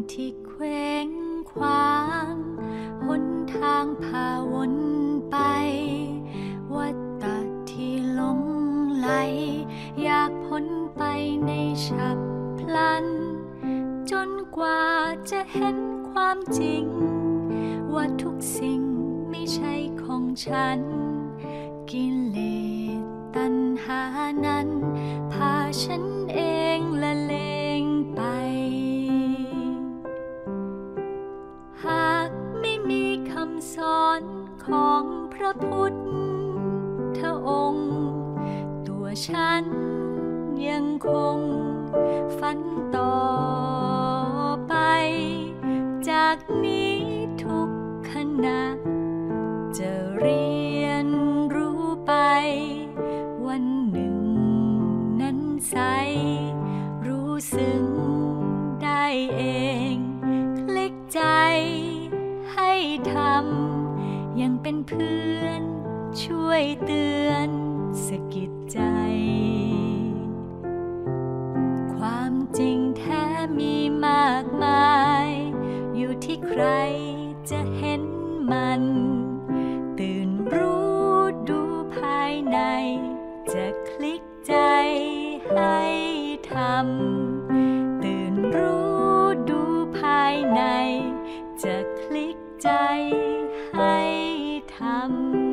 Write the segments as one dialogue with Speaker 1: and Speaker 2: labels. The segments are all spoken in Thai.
Speaker 1: ที่เคว้งคว้างหนทางพาวนไปวัฏฏะที่หลงไหลอยากพ้นไปในฉับพลันจนกว่าจะเห็นความจริงว่าทุกสิ่งไม่ใช่ของฉันกิเลสตัณหานั้นพาฉันเองละเลงไปหากไม่มีคำสอนของพระพุทธองค์ตัวฉันยังคงฝันต่อไปจากนี้ทุกขณะจะเรียนรู้ไปวันหนึ่งนั้นใสรู้ซึ้งได้เองคลิกใจให้ทำยังเป็นเพื่อนช่วยเตือนสะกิดใจความจริงแท้มีมากมายอยู่ที่ใครจะเห็นมันตื่นรู้ดูภายในจะคลิกใจให้ทำตื่นรู้ดูภายในจะคลิกใจให้ทำ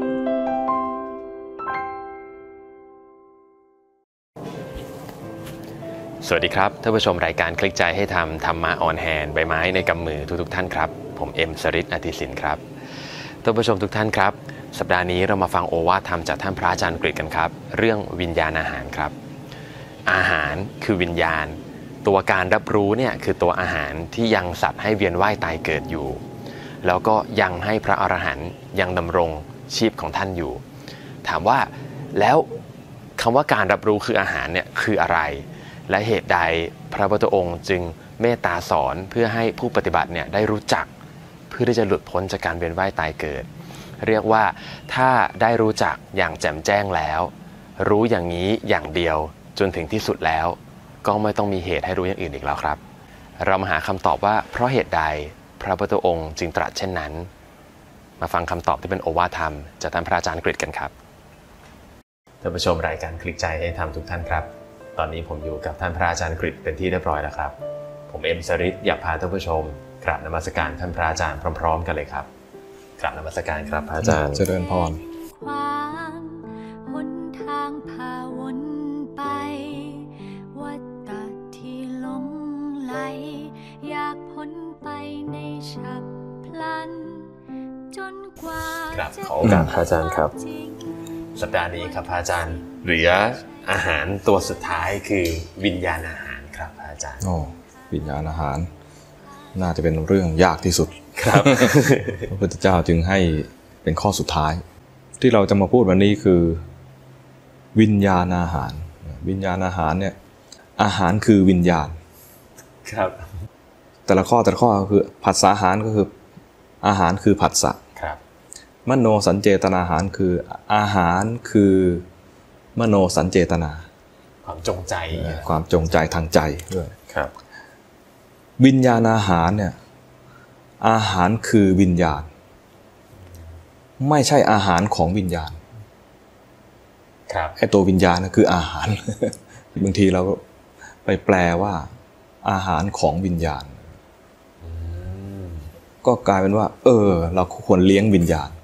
Speaker 2: สวัสดีครับท่านผู้ชมรายการคลิกใจให้ทำธรรมะออนแฮนด์ใบไม้ในกำมือทุกท่านครับผมเอ็มสริศอธิสินครับท่านผู้ชมทุกท่านครับสัปดาห์นี้เรามาฟังโอวาทธรรมจากท่านพระอาจารย์กฤษกันครับเรื่องวิญญาณอาหารครับอาหารคือวิญญาณตัวการรับรู้เนี่ยคือตัวอาหารที่ยังสัตว์ให้เวียนว่ายตายเกิดอยู่แล้วก็ยังให้พระอรหันต์ยังดำรงชีพของท่านอยู่ถามว่าแล้วคำว่าการรับรู้คืออาหารเนี่ยคืออะไรและเหตุใดพระพุทธองค์จึงเมตตาสอนเพื่อให้ผู้ปฏิบัติเนี่ยได้รู้จักเพื่อที่จะหลุดพ้นจากการเวียนว่ายตายเกิดเรียกว่าถ้าได้รู้จักอย่างแจ่มแจ้งแล้วรู้อย่างนี้อย่างเดียวจนถึงที่สุดแล้วก็ไม่ต้องมีเหตุให้รู้อย่างอื่นอีกแล้วครับเรามาหาคำตอบว่าเพราะเหตุใดพระพุทธองค์จึงตรัสเช่นนั้นมาฟังคำตอบที่เป็นโอวาทธรรมจากท่านพระอาจารย์กฤษกันครับท่านผู้ชมรายการคลิกใจให้ทำทุกท่านครับตอนนี้ผมอยู่กับท่านพระอาจารย์กฤษเป็นที่เรียบร้อยแล้วครับผมเอ็มสริศอยากพาท่านผู้ชมกราบนมัสการท่านพระอาจารย์พร้อมๆกันเลยครับกราบนมัสการครับพระอาจารย์
Speaker 3: เจริญพร
Speaker 1: ความหนทางพาวนไปวัฏฏะที่หลงไหลอยากพ้นไปในฉับพลันจนกว่า
Speaker 2: ขอโอกาสพระอาจารย์ครับสัปดาห์นี้ครับพระอาจารย์เหลืออาหารตัวสุดท้ายคือวิญญาณอาหารครับพระอาจารย์
Speaker 3: วิญญาณอาหารน่าจะเป็นเรื่องยากที่สุด
Speaker 2: ครับ
Speaker 3: พระพุทธเจ้าจึงให้เป็นข้อสุดท้ายที่เราจะมาพูดวันนี้คือวิญญาณอาหารวิญญาณอาหารเนี่ยอาหารคือวิญญาณ
Speaker 2: ครับ
Speaker 3: แต่ละข้อก็คือผัสสะอาหารก็คืออาหารคือผัสสะ
Speaker 2: ครับ
Speaker 3: มโนสัญเจตนาอาหารคืออาหารคือมโนสัญเจตนา
Speaker 2: ความจงใจ
Speaker 3: ทางใจด้วย
Speaker 2: ครับ
Speaker 3: วิญญาณอาหารเนี่ยอาหารคือวิญญาณไม่ใช่อาหารของวิญญาณ
Speaker 2: ครับ
Speaker 3: ไอ้ตัววิญญาณนะคืออาหาร บางทีเราไปแปลว่าอาหารของวิญญาณก็กลายเป็นว่าเราควรเลี้ยงวิญญาณ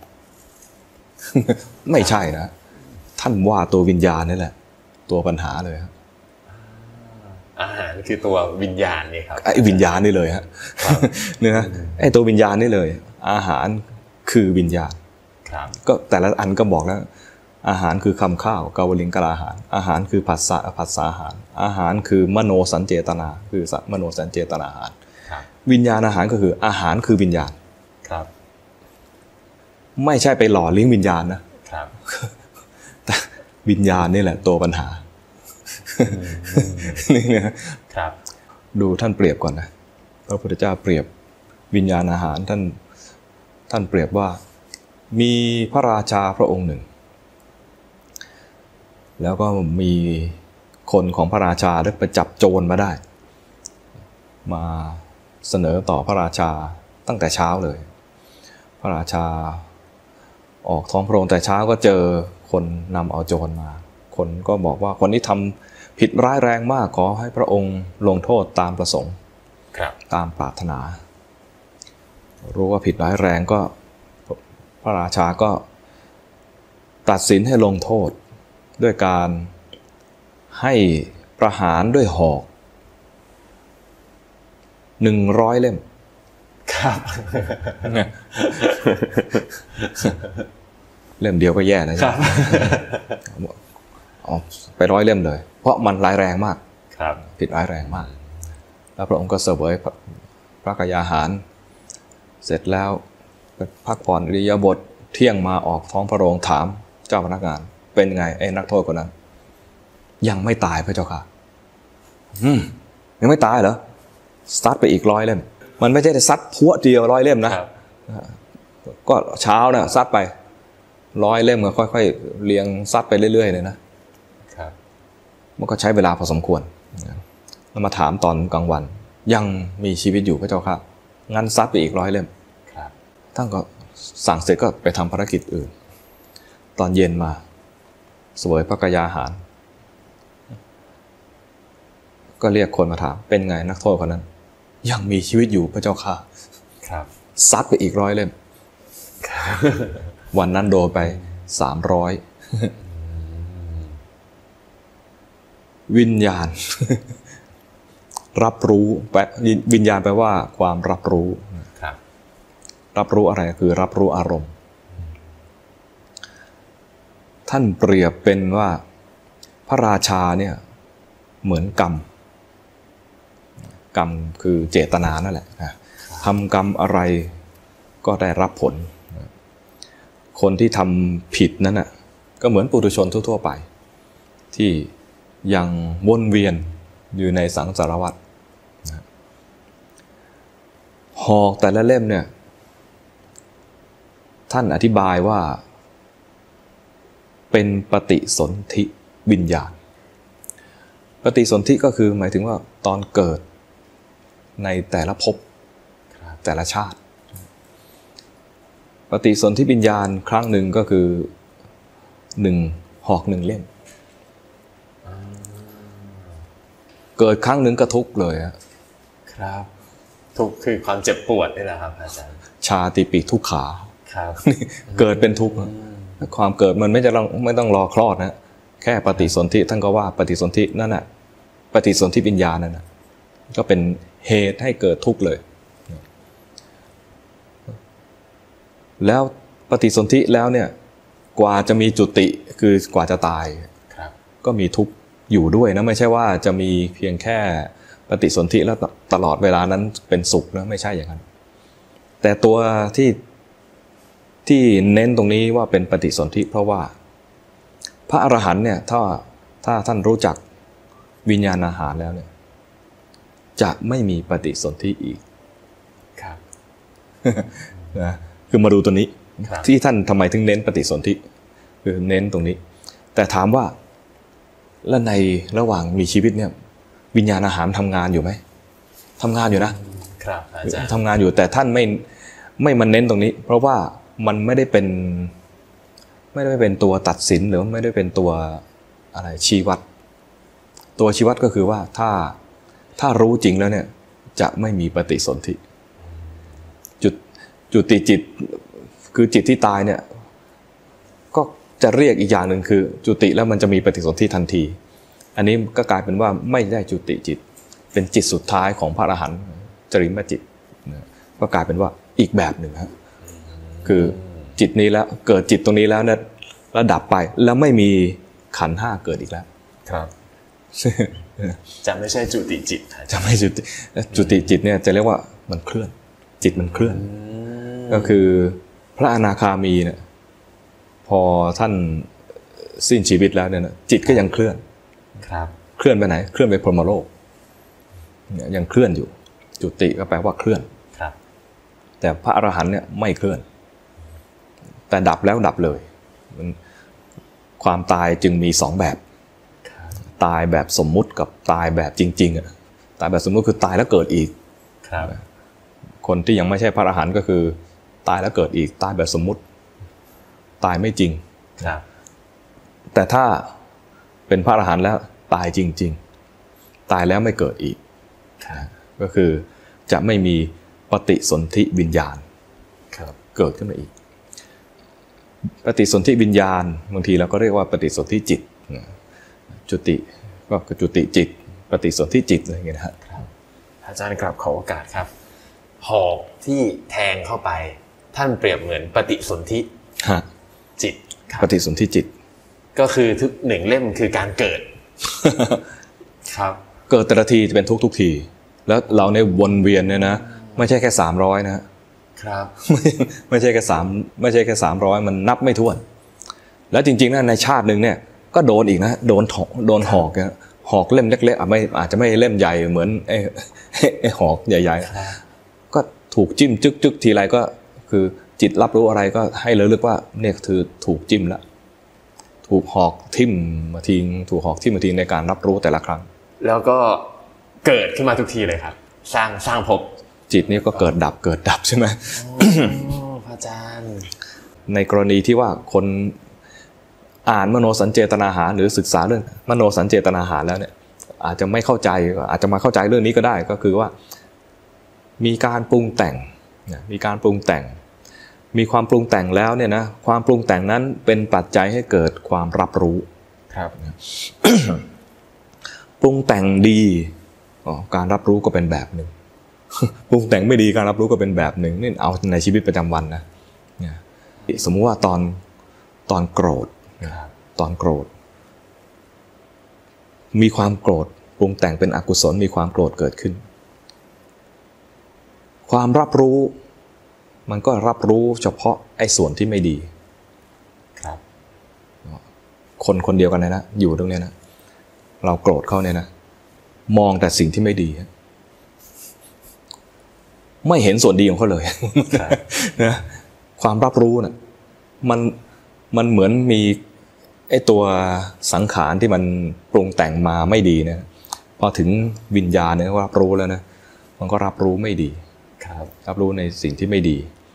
Speaker 3: ไม่ใช่นะท่านว่าตัววิญญาณนี่แหละตัวปัญหาเลยครับ
Speaker 2: อาหารคือตัววิญญาณนี่ครับ
Speaker 3: ไอ้วิญญาณนี่เลยฮะเนี่ยนะไอ้ตัววิญญาณนี่เลยอาหารคือวิญญาณ
Speaker 2: ครับ
Speaker 3: ก็แต่ละอันก็บอกแล้วอาหารคือคำข้าวกาวลิงกะอาหารอาหารคือผัสสะอาหารอาหารคือมโนสัญเจตนาคือมโนสัญเจตนาอาหารวิญญาณอาหารก็คืออาหารคือวิญญาณ
Speaker 2: ครับ
Speaker 3: ไม่ใช่ไปหล่อเลี้ยงวิญญาณนะครับแต่วิญญาณนี่แหละตัวปัญหานี่นะครับดูท่านเปรียบก่อนนะพระพุทธเจ้าเปรียบวิญญาณอาหารท่านเปรียบว่ามีพระราชาพระองค์หนึ่งแล้วก็มีคนของพระราชาได้ไปจับโจรมาได้มาเสนอต่อพระราชาตั้งแต่เช้าเลยพระราชาออกท้องพระโรงแต่เช้าก็เจอคนนำเอาโจรมาคนก็บอกว่าคนนี้ทำผิดร้ายแรงมากขอให้พระองค์ลงโทษตามประสงค์ตามปรารถนารู้ว่าผิดร้ายแรงก็พระราชาก็ตัดสินให้ลงโทษด้วยการให้ประหารด้วยหอก100 เล่ม
Speaker 2: ครับ
Speaker 3: เล่มเดียวก็แย่แล้วครับไป100 เล่มเลยเพราะมันร้ายแรงมาก
Speaker 2: ครับ
Speaker 3: ผิดร้ายแรงมากแล้วพระองค์ก็เสวยพระกยาหารเสร็จแล้วพักผ่อนอิริยาบถเที่ยงมาออกท้องพระโรงถามเจ้าพนักงานเป็นไงไอ้นักโทษคนนั้นยังไม่ตายพระเจ้าค่ะยังไม่ตายเหรอซัดไปอีก100 เล่มมันไม่ใช่ซัดพัวเดียว100 เล่มนะก็เช้าน่ะซัดไป100 เล่มก็ค่อยๆเรียงซัดไปเรื่อยๆเลยนะครับมันก็ใช้เวลาพอสมควรแล้วมาถามตอนกลางวันยังมีชีวิตอยู่พระเจ้าค่ะงั้นซัดไปอีก100 เล่มท่านก็สั่งเสร็จก็ไปทำภารกิจอื่นตอนเย็นมาเสวยพระกยาหารก็เรียกคนมาถามเป็นไงนักโทษคนนั้นยังมีชีวิตอยู่พระเจ้าค่ะซัดไปอีก100 เล่มวันนั้นโดนไป300วิญญาณรับรู้วิญญาณแปลว่าความรับรู้รับรู้อะไรคือรับรู้อารมณ์ท่านเปรียบเป็นว่าพระราชาเนี่ยเหมือนกรรมคือเจตนานั่นแหละทำกรรมอะไรก็ได้รับผลคนที่ทำผิดนั้นน่ะก็เหมือนปุถุชนทั่วๆไปที่ยังวนเวียนอยู่ในสังสารวัฏหอกแต่ละเล่มเนี่ยท่านอธิบายว่าเป็นปฏิสนธิวิญญาณปฏิสนธิก็คือหมายถึงว่าตอนเกิดในแต่ละภพแต่ละชาติปฏิสนธิวิญญาณครั้งหนึ่งก็คือ1 หอก 1 เล่มเกิดครั้งหนึ่งก็ทุกข์เลย
Speaker 2: ครับทุกข์คือความเจ็บปวดนี่แหละครับอาจารย์
Speaker 3: ชาติปีทุกขา
Speaker 2: ครับ
Speaker 3: เกิดเป็นทุกข์ความเกิดมันไม่ต้องรอคลอดนะแค่ปฏิสนธิท่านก็ว่าปฏิสนธินั่นน่ะปฏิสนธิวิญญาณนั่นน่ะก็เป็นเหตุให้เกิดทุกข์เลยแล้วปฏิสนธิแล้วเนี่ยกว่าจะมีจุติคือกว่าจะตายก็มีทุกข์อยู่ด้วยนะไม่ใช่ว่าจะมีเพียงแค่ปฏิสนธิแล้วตลอดเวลานั้นเป็นสุขนะไม่ใช่อย่างนั้นแต่ตัวที่เน้นตรงนี้ว่าเป็นปฏิสนธิเพราะว่าพระอรหันต์เนี่ยถ้าท่านรู้จักวิญญาณอาหารแล้วเนี่ยจะไม่มีปฏิสนธิอีก
Speaker 2: ครับ
Speaker 3: นะคือมาดูตัวนี้ที่ท่านทำไมถึงเน้นปฏิสนธิคือเน้นตรงนี้แต่ถามว่าแล้วในระหว่างมีชีวิตเนี่ยวิญญาณอาหารทำงานอยู่ไหมทำงานอยู่นะครับอาจารย์ทำงานอยู่แต่ท่านไม่มันเน้นตรงนี้เพราะว่ามันไม่ได้เป็นตัวตัดสินหรือไม่ได้เป็นตัวอะไรชี้วัดตัวชี้วัดก็คือว่าถ้ารู้จริงแล้วเนี่ยจะไม่มีปฏิสนธิจุติจิตคือจิตที่ตายเนี่ยก็จะเรียกอีกอย่างหนึ่งคือจุติแล้วมันจะมีปฏิสนธิทันทีอันนี้ก็กลายเป็นว่าไม่ได้จุติจิตเป็นจิตสุดท้ายของพระอรหันต์จริมจิตก็กลายเป็นว่าอีกแบบหนึ่งครับคือจิตนี้แล้วเกิดจิตตรงนี้แล้วเนี่ยระดับไปแล้วไม่มีขันธ์5เกิดอีกแล้ว
Speaker 2: ครับจะไม่ใช่จุติจิต
Speaker 3: จะไม่จุติจิตเนี่ยจะเรียกว่ามันเคลื่อนจิตมันเคลื่อนก็คือพระอนาคามีเนี่ยพอท่านสิ้นชีวิตแล้วเนี่ยจิตก็ยังเคลื่อน
Speaker 2: ครับ
Speaker 3: เคลื่อนไปไหนเคลื่อนไปพรหมโลกยังเคลื่อนอยู่จุติก็แปลว่าเคลื่อน
Speaker 2: ครับ
Speaker 3: แต่พระอรหันต์เนี่ยไม่เคลื่อนแต่ดับแล้วดับเลยความตายจึงมี2แบบตายแบบสมมุติกับตายแบบจริงๆตายแบบสมมุติคือตายแล้วเกิดอีกคนที่ยังไม่ใช่พระอรหันต์ก็คือตายแล้วเกิดอีกตายแบบสมมุติตายไม่จริงแต่ถ้าเป็นพระอรหันต์แล้วตายจริงๆตายแล้วไม่เกิดอีกก็คือจะไม่มีปฏิสนธิวิญญาณเกิดขึ้นมาอีกปฏิสนธิวิญญาณบางทีเราก็เรียกว่าปฏิสนธิจิตจุติก็คือจุติจิตปฏิสนธิจิตอะไรอย่างเงี้ยนะครับ
Speaker 2: อาจารย์ครับขอโอกาสครับหอกที่แทงเข้าไปท่านเปรียบเหมือนปฏิสนธิจิต
Speaker 3: ปฏิสนธิจิต
Speaker 2: ก็คือทุกหนึ่งเล่มคือการเกิดครับ
Speaker 3: เกิดแต่ละทีจะเป็นทุกทีแล้วเราในวนเวียนเนี่ยนะไม่ใช่แค่300นะครับไม่ใช่แค่300มันนับไม่ถ้วนแล้วจริงๆนะในชาติหนึ่งเนี่ยก็โดนอีกนะโดนหอกหอกเล่มเล็กๆอาจจะไม่เล่มใหญ่เหมือนไอ้หอกใหญ่ๆก็ถูกจิ้มจึ๊กทีไรก็คือจิตรับรู้อะไรก็ให้ระลึกว่าเนี่ยคือถูกจิ้มแล้วถูกหอกทิ่มมาทิ้งถูกหอกทิ่มมาทิ้งในการรับรู้แต่ละครั้ง
Speaker 2: แล้วก็เกิดขึ้นมาทุกทีเลยครับสร้างภพ
Speaker 3: จิตนี้ก็เกิดดับใช่ไหม
Speaker 2: พระอาจารย์
Speaker 3: ในกรณีที่ว่าคนอ่านมโนสัญเจตนาหารหรือศึกษาเรื่องมโนสัญเจตนาหารแล้วเนี่ยอาจจะไม่เข้าใจอาจจะมาเข้าใจเรื่องนี้ก็ได้ก็คือว่ามีการปรุงแต่งมีความปรุงแต่งแล้วเนี่ยนะความปรุงแต่งนั้นเป็นปัจจัยให้เกิดความรับรู้
Speaker 2: ครับ
Speaker 3: ปรุงแต่งดีการรับรู้ก็เป็นแบบหนึ่งปรุงแต่งไม่ดีการรับรู้ก็เป็นแบบหนึ่งนี่เอาในชีวิตประจำวันนะสมมุติว่าตอนโกรธมีความโกรธปรุงแต่งเป็นอกุศลมีความโกรธเกิดขึ้นความรับรู้มันก็รับรู้เฉพาะไอ้ส่วนที่ไม่ดี
Speaker 2: ครับ
Speaker 3: คนเดียวกันนะอยู่ตรงนี้นะเราโกรธเขาเนี่ยนะมองแต่สิ่งที่ไม่ดีไม่เห็นส่วนดีของเขาเลยนะความรับรู้น่ะมันเหมือนมีไอ้ตัวสังขารที่มันปรุงแต่งมาไม่ดีเนี่ยพอถึงวิญญาณเนี่ยรับรู้แล้วนะมันก็รับรู้ไม่ดีรับรู้ในสิ่งที่ไม่ดี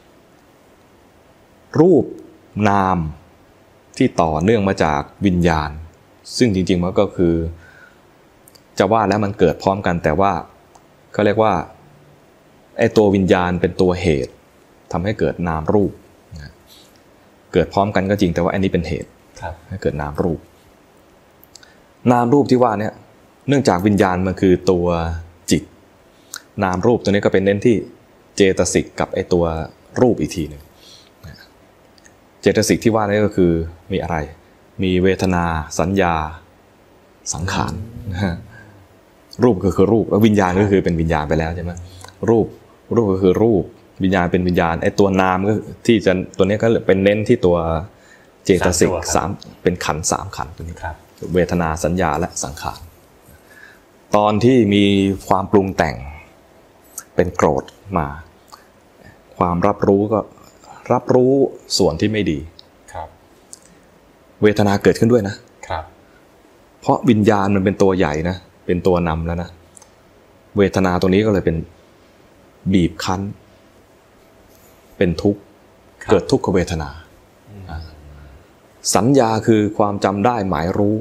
Speaker 3: รูปนามที่ต่อเนื่องมาจากวิญญาณซึ่งจริงๆมันก็คือจะว่าแล้วมันเกิดพร้อมกันแต่ว่าเขาเรียกว่าไอ้ตัววิญญาณเป็นตัวเหตุทำให้เกิดนามรูปเกิดพร้อมกันก็จริงแต่ว่าอันนี้เป็นเหตุให้เกิดนามรูปที่ว่าเนี่ยเนื่องจากวิญญาณมันคือตัวจิตนามรูปตัวนี้ก็เป็นเน้นที่เจตสิกกับไอ้ตัวรูปอีกทีหนึ่งเจตสิกที่ว่านี่ก็คือมีอะไรมีเวทนาสัญญาสังขารรูปก็คือรูปแล้ววิญญาณก็คือเป็นวิญญาณไปแล้วใช่ไหมรูปก็คือรูปวิญญาณเป็นวิญญาณไอ้ตัวนามก็ที่จะตัวนี้ก็เป็นเน้นที่ตัวเจตสิก3เป็นขันธ์3ขันธ์ตัวนี้เวทนาสัญญาและสังขารตอนที่มีความปรุงแต่งเป็นโกรธมาความรับรู้ก็รับรู้ส่วนที่ไม่ดีเวทนาเกิดขึ้นด้วยนะเพราะวิญญาณมันเป็นตัวใหญ่นะเป็นตัวนำแล้วนะเวทนาตัวนี้ก็เลยเป็นบีบคั้นเป็นทุกข์เกิดทุกขเวทนาสัญญาคือความจำได้หมายรู้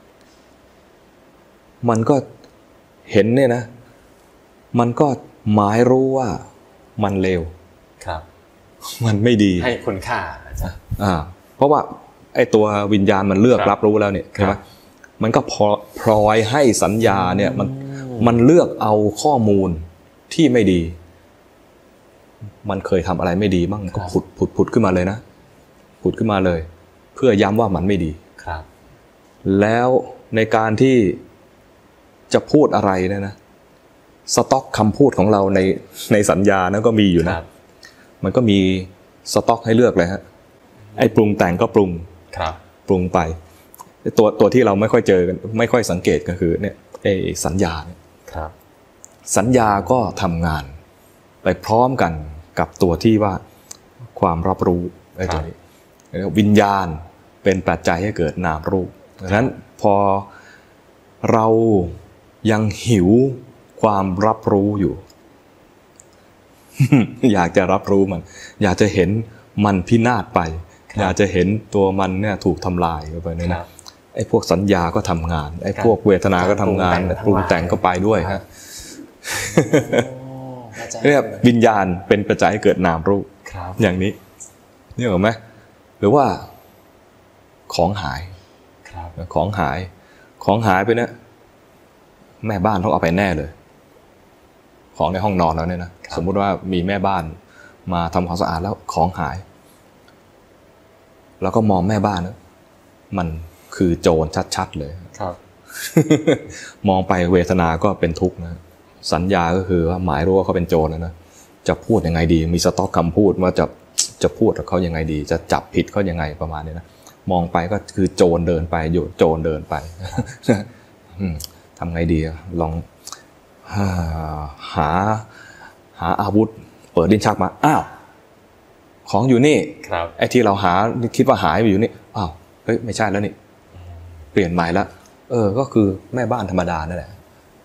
Speaker 3: มันก็เห็นเนี่ยนะมันก็หมายรู้ว่ามันเลวมันไม่ดี
Speaker 2: ให้คุณค่า
Speaker 3: เพราะว่าไอ้ตัววิญญาณมันเลือกรับรู้แล้วเนี่ยใช่ไหมมันก็พลอยให้สัญญาเนี่ยมันเลือกเอาข้อมูลที่ไม่ดีมันเคยทำอะไรไม่ดีบ้างก็ผุดขึ้นมาเลยนะผุดขึ้นมาเลยเพื่อย้ำว่ามันไม่ดีแล้วในการที่จะพูดอะไรเนี่ยนะสต็อกคำพูดของเราในสัญญานั้นก็มีอยู่นะมันก็มีสต็อกให้เลือกเลยฮะไอ้ปรุงแต่งก็ปรุงไปตัวที่เราไม่ค่อยเจอกันไม่ค่อยสังเกตก็คือเนี่ยไอ้สัญญาเนี่ยสัญญาก็ทำงานไปพร้อมกันกับตัวที่ว่าความรับรู้ไอ้ตัวนี้วิญญาณเป็นปัจจัยให้เกิดนามรูปดังนั้นพอเรายังหิวความรับรู้อยู่อยากจะรับรู้มันอยากจะเห็นมันพินาศไปอยากจะเห็นตัวมันเนี่ยถูกทำลายไปเนี่ยนะไอ้พวกสัญญาก็ทำงานไอ้พวกเวทนาก็ทำงานปรุงแต่งก็ไปด้วยฮะเรียกวิญญาณเป็นปัจจัยให้เกิดนามรูปอย่างนี้นี่เหรอไหมหรือว่าของหายของหายไปเนี่ยแม่บ้านต้องเอาไปแน่เลยของในห้องนอนแล้วเนี่ยนะสมมุติว่ามีแม่บ้านมาทำความสะอาดแล้วของหายแล้วก็มองแม่บ้านนะมันคือโจรชัดๆเลยครับ มองไปเวทนาก็เป็นทุกข์นะสัญญาก็คือว่าหมายรู้ว่าเขาเป็นโจรแล้วนะจะพูดยังไงดีมีสต็อกคำพูดว่าจะพูดกับเขายังไงดีจะจับผิดเขายังไงประมาณนี้นะมองไปก็คือโจรเดินไปอยู่โจรเดินไปทำไงดีลองหาอาวุธเปิดลิ้นชักมาอ้าวของอยู่นี่ไอ้ที่เราหาคิดว่าหายไปอยู่นี่อ้าวเฮ้ยไม่ใช่แล้วนี่เปลี่ยนใหม่แล้วก็คือแม่บ้านธรรมดานั่นแหละ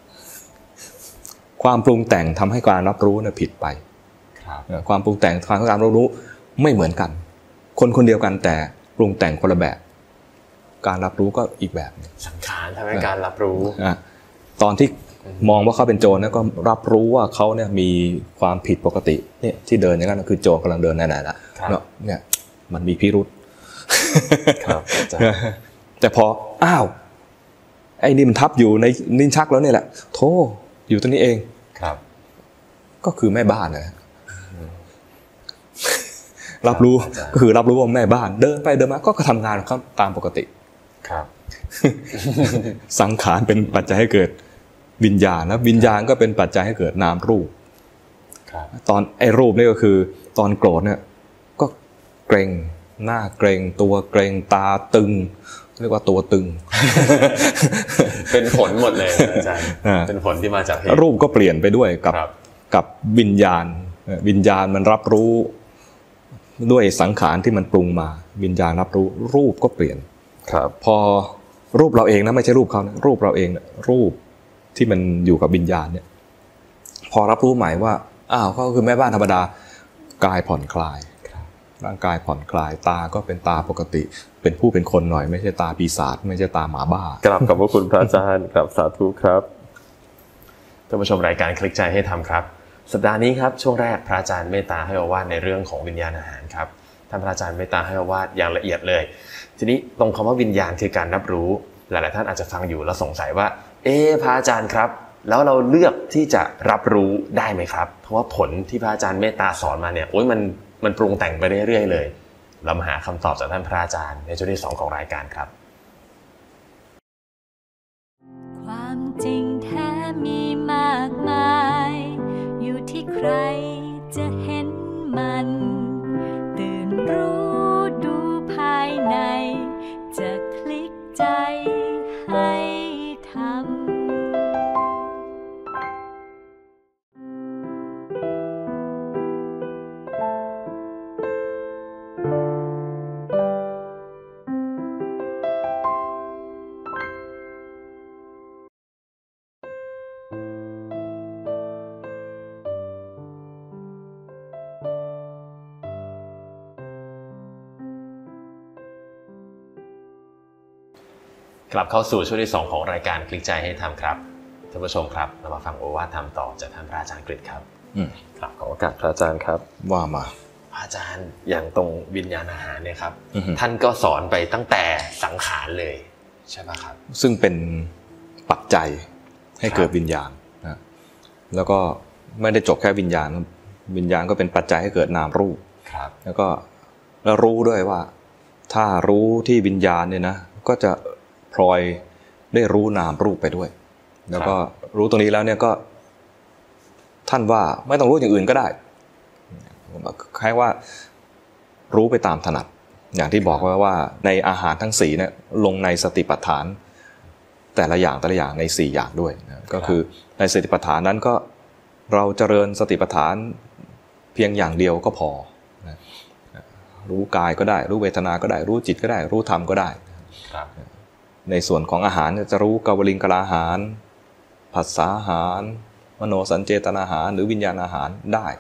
Speaker 3: ความปรุงแต่งทำให้การรับรู้เนี่ยผิดไปความปรุงแต่งทางการรับรู้ไม่เหมือนกันคนเดียวกันแต่ปรุงแต่งคนละแบบการรับรู้ก็อีกแบบ
Speaker 2: สังขารทำให้การรับรู้
Speaker 3: ตอนที่มองว่าเขาเป็นโจรนะก็รับรู้ว่าเขาเนี่ยมีความผิดปกติเนี่ยที่เดินอย่างนั้นคือโจรกำลังเดินแน่ๆนะเนี่ยมันมีพิรุธแต่พออ้าวไอ้นี่มันทับอยู่ในลิ้นชักแล้วเนี่ยแหละโธ่อยู่ตรงนี้เองก็คือแม่บ้านนะรับรู้ก็คือรับรู้ว่าแม่บ้านเดินไปเดินมาก็ทำงานเขาตามปกติสังขารเป็นปัจจัยให้เกิดวิญญาณนะวิญญาณก็เป็นปัจจัยให้เกิดนามรูปตอนไอ้รูปนี่ก็คือตอนโกรธเนี่ยก็เกรงหน้าเกรงตัวเกรงตาตึงเรียกว่าตัวตึง
Speaker 2: เป็นผลหมดเลยอาจารย์เป็นผลที่มาจาก
Speaker 3: รูปก็เปลี่ยนไปด้วยกับวิญญาณมันรับรู้ด้วยสังขารที่มันปรุงมาวิญญาณรับรู้รูปก็เปลี่ยนพอรูปเราเองนะไม่ใช่รูปเขานะรูปเราเองนะรูปที่มันอยู่กับวิญญาณเนี่ยพอรับรู้ใหม่ว่าอ้าวเขาคือแม่บ้านธรรมดากายผ่อนคลายร่างกายผ่อนคลายตาก็เป็นตาปกติเป็นผู้เป็นคนหน่อยไม่ใช่ตาปีศาจไม่ใช่ตาหมาบ้าก
Speaker 2: ราบขอบพระคุณพระอาจารย์กราบสาธุครับท่านผู้ชมรายการคลิกใจให้ทำครับสัปดาห์นี้ครับช่วงแรกพระอาจารย์เมตตาให้โอวาทในเรื่องของวิญญาณอาหารครับท่านพระอาจารย์เมตตาให้โอวาทอย่างละเอียดเลยทีนี้ตรงคำว่าวิญญาณคือการรับรู้หลายๆท่านอาจจะฟังอยู่แล้วสงสัยว่าพระอาจารย์ครับแล้วเราเลือกที่จะรับรู้ได้ไหมครับเพราะว่าผลที่พระอาจารย์เมตตาสอนมาเนี่ยมันปรุงแต่งไปเรื่อยๆเลยเรามาหาคำตอบจากท่านพระอาจารย์ในช่วงที่2ของรายการครับ
Speaker 1: ความจริงแท้มีมากมายอยู่ที่ใครจะเห็นมันตื่นรู้ดูภายในจะคลิกใจให้ทำ
Speaker 2: กลับเข้าสู่ช่วงที่2ของรายการคลิกใจให้ทำครับท่านผู้ชมครับเรามาฟังโอวาทธรรมต่อจากท่านพระอาจารย์กฤษครับครับขอโอกาสพระอาจารย์ครับ
Speaker 3: ว่ามา
Speaker 2: พระอาจารย์อย่างตรงวิญญาณอาหารเนี่ยครับท่านก็สอนไปตั้งแต่สังขารเลยใช่ไหมครับ
Speaker 3: ซึ่งเป็นปัจจัยให้เกิดวิญญาณนะแล้วก็ไม่ได้จบแค่วิญญาณก็เป็นปัจจัยให้เกิดนามรูปแล้วก็รู้ด้วยว่าถ้ารู้ที่วิญญาณเนี่ยนะก็จะพลอยได้รู้นามรูปไปด้วยแล้วก็รู้ตรงนี้แล้วเนี่ยก็ท่านว่าไม่ต้องรู้อย่างอื่นก็ได้คล้ายว่ารู้ไปตามถนัดอย่างที่บอกว่าในอาหารทั้ง4เนี่ยลงในสติปัฏฐานแต่ละอย่างใน4อย่างด้วยนะก็คือในสติปัฏฐานนั้นก็เราเจริญสติปัฏฐานเพียงอย่างเดียวก็พอนะรู้กายก็ได้รู้เวทนาก็ได้รู้จิตก็ได้รู้ธรรมก็ได้ในส่วนของอาหารจะรู้กวลิงกลาหารผัสสะอาหารมโนสัญเจตนาอาหารหรือวิญญาณอาหารได้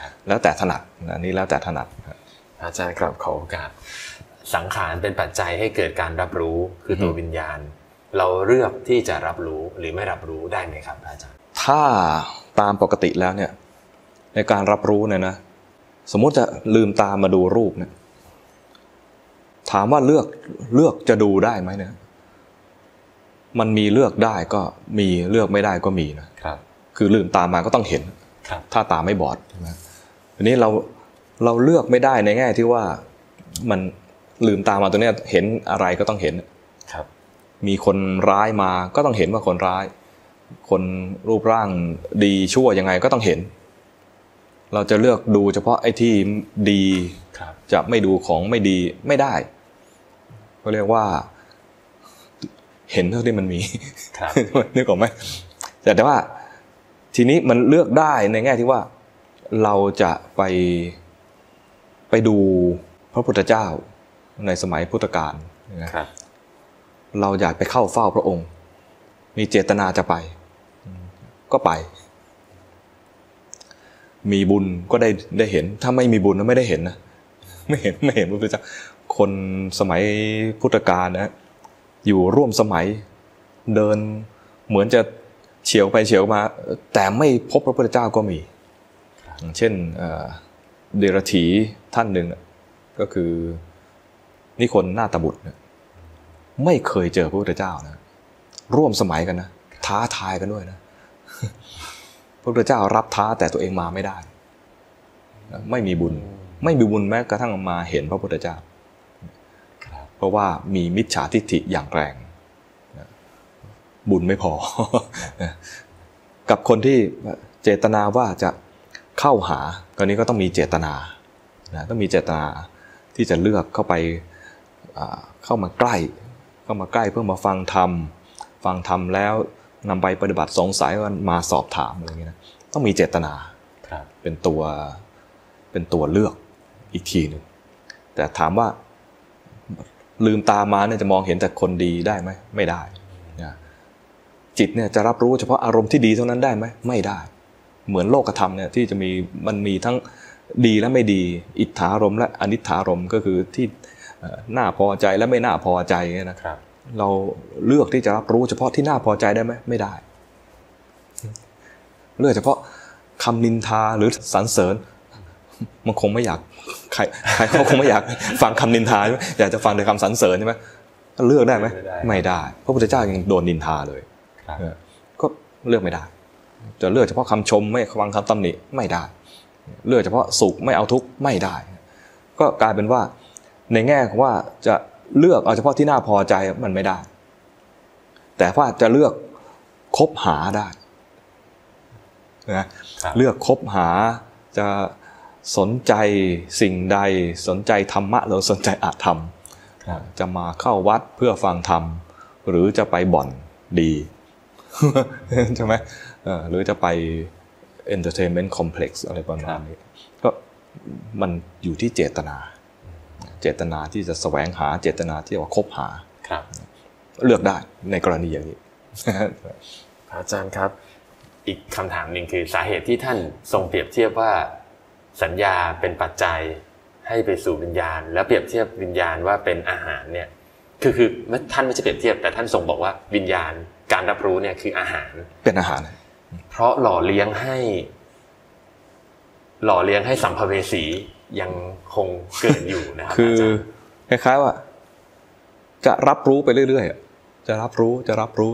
Speaker 3: แล้วแต่ถนัดอันนี้แล้วแต่ถนัด
Speaker 2: อาจารย์ครับขอโอกาสสังขารเป็นปัจจัยให้เกิดการรับรู้คือตัววิญญาณเราเลือกที่จะรับรู้หรือไม่รับรู้ได้ไหมครับอาจารย์
Speaker 3: ถ้าตามปกติแล้วเนี่ยในการรับรู้เนี่ยนะสมมติจะลืมตามาดูรูปเนี่ยถามว่าเลือกจะดูได้ไหมเนี่ยมันมีเลือกได้ก็มีเลือกไม่ได้ก็มีนะครับคือลืมตามาก็ต้องเห็นถ้าตาไม่บอดใช่ไหมทีนี้เราเลือกไม่ได้ในแง่ที่ว่ามันลืมตามาตัวเนี้ยเห็นอะไรก็ต้องเห็น
Speaker 2: ครับ
Speaker 3: มีคนร้ายมาก็ต้องเห็นว่าคนร้ายคนรูปร่างดีชั่วยังไงก็ต้องเห็นเราจะเลือกดูเฉพาะไอ้ที่ดีจะไม่ดูของไม่ดีไม่ได้ก็เรียกว่าเห็นเท่าที่มันมีนึกออกไหมแต่ว่าทีนี้มันเลือกได้ในแง่ที่ว่าเราจะไปดูพระพุทธเจ้าในสมัยพุทธกาลเราอยากไปเข้าเฝ้าพระองค์มีเจตนาจะไปก็ไปมีบุญก็ได้เห็นถ้าไม่มีบุญก็ไม่ได้เห็นนะไม่เห็นพระพุทธเจ้าคนสมัยพุทธกาลนะอยู่ร่วมสมัยเดินเหมือนจะเฉียวไปเฉียวมาแต่ไม่พบพระพุทธเจ้าก็มีเช่นเดรัจฉีท่านหนึ่งก็คือนิคนนาถบุตรไม่เคยเจอพระพุทธเจ้านะร่วมสมัยกันนะท้าทายกันด้วยนะพระพุทธเจ้ารับท้าแต่ตัวเองมาไม่ได้ไม่มีบุญแม้กระทั่งมาเห็นพระพุทธเจ้าเพราะว่ามีมิจฉาทิฏฐิอย่างแรงบุญไม่พอกับคนที่เจตนาว่าจะเข้าหาคนนี้ก็ต้องมีเจตนาต้องมีเจตนาที่จะเลือกเข้าไปเข้ามาใกล้เพื่อมาฟังธรรมแล้วนำไปปฏิบัติสงสัยมาสอบถามอะไรอย่างนี้นะต้องมีเจตนาเป็นตัวเลือกอีกทีหนึ่งแต่ถามว่าลืมตามาเนี่ยจะมองเห็นแต่คนดีได้ไหมไม่ได้จิตเนี่ยจะรับรู้เฉพาะอารมณ์ที่ดีเท่านั้นได้ไหมไม่ได้เหมือนโลกธรรมเนี่ยที่จะมันมีทั้งดีและไม่ดีอิทธารมณ์และอนิทธารมณ์ก็คือที่น่าพอใจและไม่น่าพอใจนะครับเราเลือกที่จะรับรู้เฉพาะที่น่าพอใจได้ไหมไม่ได้เลือกเฉพาะคำนินทาหรือสรรเสริญมันคงไม่อยากใครเขาคงไม่อยากฟังคำนินทาใช่ไหมอยากจะฟังแต่คำสรรเสริญใช่ไหมเลือกได้ไหมไม่ได้พระพุทธเจ้ายังโดนนินทาเลยก็เลือกไม่ได้จะเลือกเฉพาะคำชมไม่ฟังคำตำหนิไม่ได้เลือกเฉพาะสุขไม่เอาทุกข์ไม่ได้ก็กลายเป็นว่าในแง่ของว่าจะเลือกเอาเฉพาะที่น่าพอใจมันไม่ได้แต่ว่าจะเลือกคบหาได้นะเลือกคบหาจะสนใจสิ่งใดสนใจธรรมะหรือสนใจอธรรมจะมาเข้าวัดเพื่อฟังธรรมหรือจะไปบ่อนดีใช่ไหมหรือจะไป entertainment complex อะไรประมาณนี้ก็มันอยู่ที่เจตนาที่จะแสวงหาเจตนาที่ว่าคบหาเลือกได้ในกรณีอย่างนี้
Speaker 2: อาจารย์ครับอีกคำถามหนึ่งคือสาเหตุที่ท่านทรงเปรียบเทียบว่าสัญญาเป็นปัจจัยให้ไปสู่วิญญาณแล้วเปรียบเทียบวิญญาณว่าเป็นอาหารเนี่ยคือท่านไม่ใช่เปรียบเทียบแต่ท่านทรงบอกว่าวิญญาณการรับรู้เนี่ยคืออาหาร
Speaker 3: เป็นอาหาร
Speaker 2: เพราะหล่อเลี้ยงให้สัมภเวสียังคงเกิดอยู่นะครับ
Speaker 3: คือคล้ายๆว่าจะรับรู้ไปเรื่อยๆจะรับรู้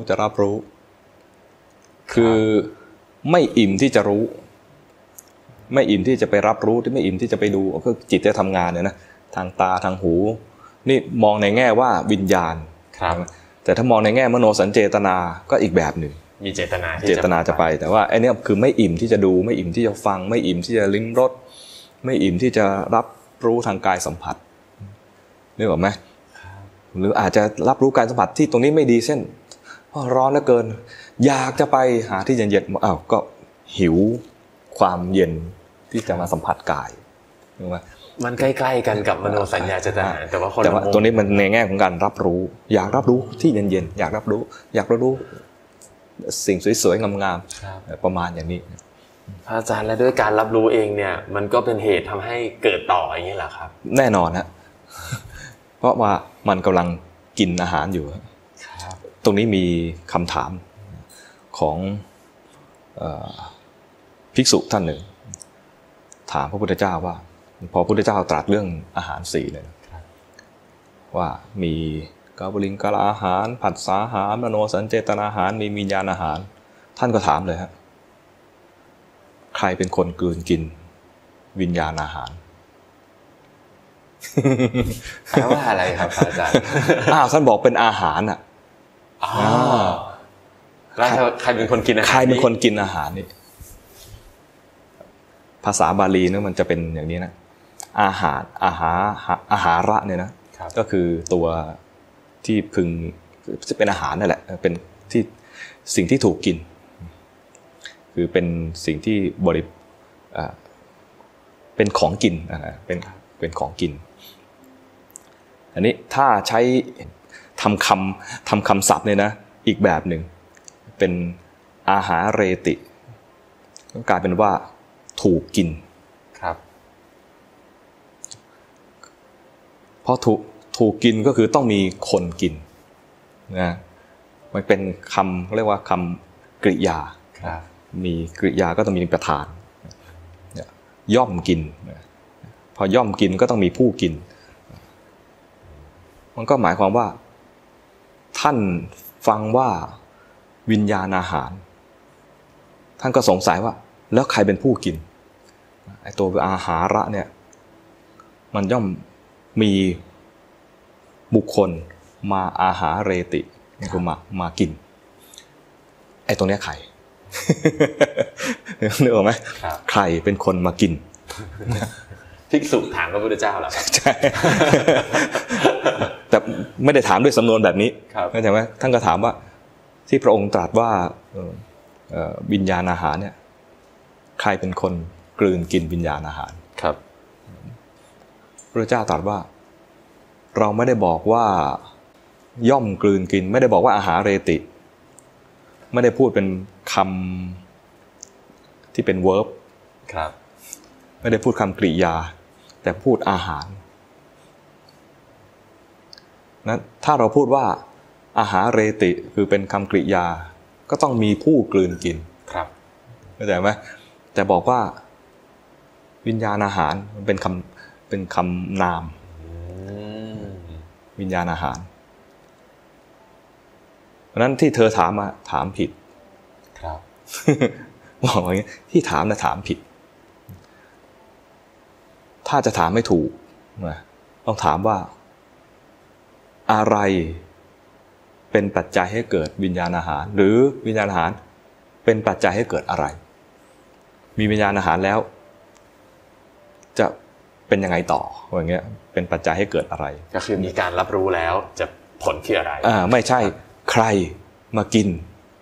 Speaker 3: คือไม่อิ่มที่จะรู้ไม่อิ่มที่จะไปรับรู้ที่ไม่อิ่มที่จะไปดูก็จิตจะทำงานเนี่ยนะทางตาทางหูนี่มองในแง่ว่าวิญญาณแต่ถ้ามองในแง่มโนสัญเจตนาก็อีกแบบหนึ่ง
Speaker 2: มีเจตนา
Speaker 3: จะไปแต่ว่าไอ้นี่คือไม่อิ่มที่จะดูไม่อิ่มที่จะฟังไม่อิ่มที่จะลิ้มรสไม่อิ่มที่จะรับรู้ทางกายสัมผัสนึกออกไหมหรืออาจจะรับรู้กายสัมผัสที่ตรงนี้ไม่ดีเช่นร้อนเหลือเกินอยากจะไปหาที่เย็นๆก็หิวความเย็นที่จะมาสัมผัสกายถูกไหม
Speaker 2: มันใกล้ๆกันกับมโนสัญญาเจตนาแต่ว่า
Speaker 3: ตรงนี้มันในแง่ของการรับรู้อยากรับรู้ที่เย็นๆอยากรับรู้สิ่งสวยๆงามๆประมาณอย่างนี้
Speaker 2: พระอาจารย์และด้วยการรับรู้เองเนี่ยมันก็เป็นเหตุทำให้เกิดต่ออย่างนี้แหละครับ
Speaker 3: แน่นอนฮะเพราะว่ามันกำลังกินอาหารอยู่ตรงนี้มีคำถามของภิกษุท่านหนึ่งถามพระพุทธเจ้าว่าพอพระพุทธเจ้าตรัสเรื่องอาหารสี่เนี่ยว่ามีกาวลิงกาลอาหารผัสสะอาหารมโนสัญเจตนาอาหารมีวิญญาณอาหารท่านก็ถามเลยฮะใครเป็นคนกลืนกินวิญญาณอาหาร
Speaker 2: แปลว่าอะไรครับอาจารย์
Speaker 3: ท่านบอกเป็นอาหารอ่ะ
Speaker 2: แล้วใครเป็นคนกินอาหาร
Speaker 3: ใครเป็นคนกินอาหารนี่ภาษาบาลีเนี่ยมันจะเป็นอย่างนี้นะอาหารอาหาระเนี่ยนะก็คือตัวที่พึงจะเป็นอาหารนั่นแหละเป็นที่สิ่งที่ถูกกินคือเป็นสิ่งที่เป็นของกินเป็นของกินอันนี้ถ้าใช้ทำคำศัพท์เนี่ยนะอีกแบบหนึ่งเป็นอาหารเรติก็กลายเป็นว่าถูกกิน
Speaker 2: ครับ
Speaker 3: เพราะถูกกินก็คือต้องมีคนกินนะมันเป็นคำเรียกว่าคำกริยามีกริยาก็ต้องมีประธานย่อมกินพอย่อมกินก็ต้องมีผู้กินมันก็หมายความว่าท่านฟังว่าวิญญาณอาหารท่านก็สงสัยว่าแล้วใครเป็นผู้กินไอ้ตัวอาหาระเนี่ยมันย่อมมีบุคคลมาอาหาเรติคือมากินไอ้ตรงนี้ใครนึกออกไหมใครเป็นคนมากิน
Speaker 2: ภิกษุถามพระพุทธเจ้าเหรอ
Speaker 3: ใช่แต่ไม่ได้ถามด้วยสำนวนแบบนี้เข้าใจไหมท่านก็ถามว่าที่พระองค์ตรัสว่าวิญญาณอาหารเนี่ยใครเป็นคนกลืนกินวิญญาณอาหาร
Speaker 2: ครับ
Speaker 3: พระเจ้าตรัสว่าเราไม่ได้บอกว่าย่อมกลืนกินไม่ได้บอกว่าอาหารเรติไม่ได้พูดเป็นคำที่เป็น verb
Speaker 2: ครับ
Speaker 3: ไม่ได้พูดคำกริยาแต่พูดอาหารนะถ้าเราพูดว่าอาหารเรติคือเป็นคำกริยาก็ต้องมีผู้กลืนกิน
Speaker 2: ครับ
Speaker 3: เข้าใจไหมแต่บอกว่าวิญญาณอาหารมันเป็นคำนามวิญญาณอาหารเพราะนั้นที่เธอถามมาถามผิด
Speaker 2: ครับ
Speaker 3: บอกอย่างนี้ที่ถามนะถามผิดถ้าจะถามไม่ถูกต้องถามว่าอะไรเป็นปัจจัยให้เกิดวิญญาณอาหารหรือวิญญาณอาหารเป็นปัจจัยให้เกิดอะไรมีวิญญาณอาหารแล้วจะเป็นยังไงต่ออย่างเงี้ยเป็นปัจจัยให้เกิดอะไร
Speaker 2: ก็คือมีการรับรู้แล้วจะผลคืออะไร
Speaker 3: ไม่ใช่ใครมากิน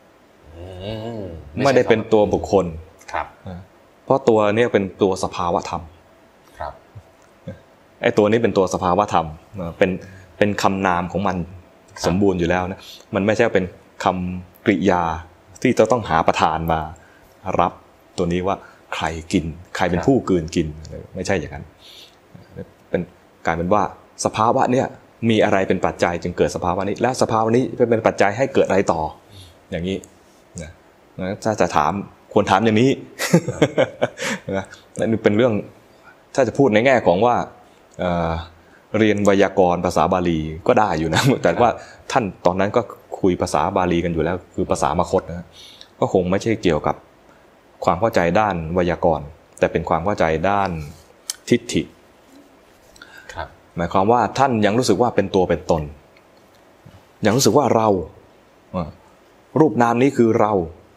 Speaker 3: ไม่ได้เป็นตัวบุคคล
Speaker 2: ครับ
Speaker 3: เพราะตัวนี้เป็นตัวสภาวะธรรม
Speaker 2: ครับ
Speaker 3: ไอ้ตัวนี้เป็นตัวสภาวะธรรมเป็นคำนามของมันสมบูรณ์อยู่แล้วนะมันไม่ใช่เป็นคำกริยาที่จะต้องหาประธานมารับตัวนี้ว่าใครกินใครเป็นผู้กลืนกินไม่ใช่อย่างนั้นเป็นกลายเป็นว่าสภาวะเนี่ยมีอะไรเป็นปัจจัยจึงเกิดสภาวะนี้และสภาวะนี้เป็นปัจจัยให้เกิดอะไรต่ออย่างนี้นะถ้าจะถามควรถามอย่างนี้นะนี่เป็นเรื่องถ้าจะพูดในแง่ของว่าเรียนไวยากรณ์ภาษาบาลีก็ได้อยู่นะแต่ว่าท่านตอนนั้นก็คุยภาษาบาลีกันอยู่แล้วคือภาษามคธนะก็คงไม่ใช่เกี่ยวกับความเข้าใจด้านไวยากรณ์แต่เป็นความเข้าใจด้านทิฏฐิหมายความว่าท่านยังรู้สึกว่าเป็นตัวเป็นตนยังรู้สึกว่าเรารูปนามนี้คือเรา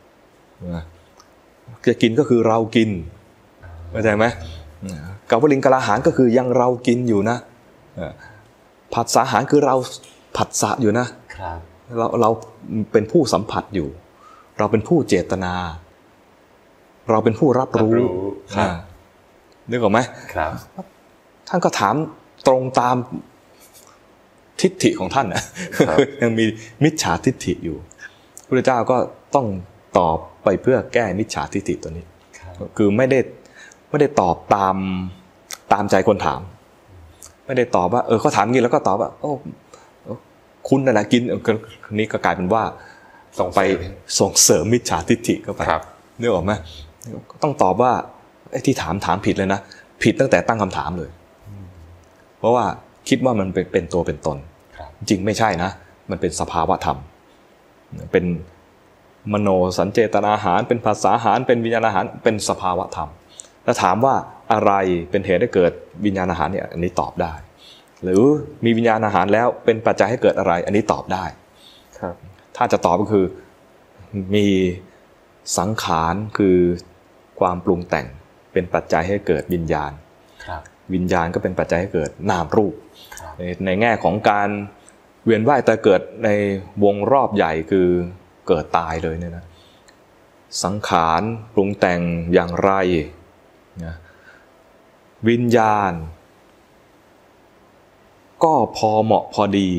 Speaker 3: จะกินก็คือเรากินเข้าใจไหมกาวลิงกาลาหารก็คือยังเรากินอยู่นะผัสสะอาหารคือเราผัสสะอยู่นะเราเป็นผู้สัมผัสอยู่เราเป็นผู้เจตนาเราเป็นผู้รับรู้นึกออกไหมท่านก็ถามตรงตามทิฏฐิของท่านนะยังมีมิจฉาทิฏฐิอยู่พระพุทธเจ้าก็ต้องตอบไปเพื่อแก้มิจฉาทิฏฐิตัวนี้คือไม่ได้ตอบตามใจคนถามไม่ได้ตอบว่าเขาถามงี้แล้วก็ตอบว่าโอ้คุณนั่นแหละกินนี้ก็กลายเป็นว่าส่งเสริมมิจฉาทิฏฐิเข้าไปนึกออกไหมต้องตอบว่าไอ้ที่ถามผิดเลยนะผิดตั้งแต่ตั้งคำถามเลยเพราะว่าคิดว่ามันเป็นตัวเป็นตนจริงไม่ใช่นะมันเป็นสภาวะธรรมเป็นมโนสัญเจตนาหารเป็นภาษาหารเป็นวิญญาณอาหารเป็นสภาวะธรรมแล้วถามว่าอะไรเป็นเหตุให้เกิดวิญญาณอาหารเนี่ยอันนี้ตอบได้หรือมีวิญญาณอาหารแล้วเป็นปัจจัยให้เกิดอะไรอันนี้ตอบได้ครับถ้าจะตอบก็คือมีสังขารคือความปรุงแต่งเป็นปัจจัยให้เกิดวิญญาณวิญญาณก็เป็นปัจจัยให้เกิดนามรูปในแง่ของการเวียนว่ายแต่เกิดในวงรอบใหญ่คือเกิดตายเลยเนี่ยนะสังขารปรุงแต่งอย่างไรนะวิญญาณก็พอเหมาะพอดี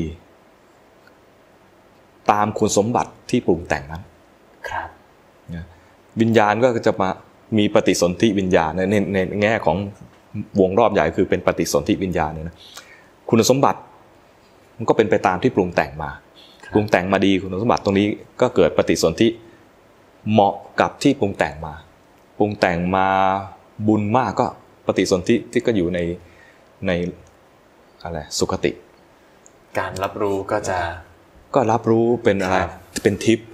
Speaker 3: ตามคุณสมบัติที่ปรุงแต่งนั้นครับนะวิญญาณก็จะมามีปฏิสนธิวิญญาณในแง่ของวงรอบใหญ่คือเป็นปฏิสนธิวิญญาณเนี่ยนะคุณสมบัติมันก็เป็นไปตามที่ปรุงแต่งมาปรุงแต่งมาดีคุณสมบัติตรงนี้ก็เกิดปฏิสนธิเหมาะกับที่ปรุงแต่งมาปรุงแต่งมาบุญมากก็ปฏิสนธิที่ก็อยู่ในอะไรสุคติ
Speaker 2: การรับรู้ก็
Speaker 3: รับรู้เป็นอะไรเป็นทิพย์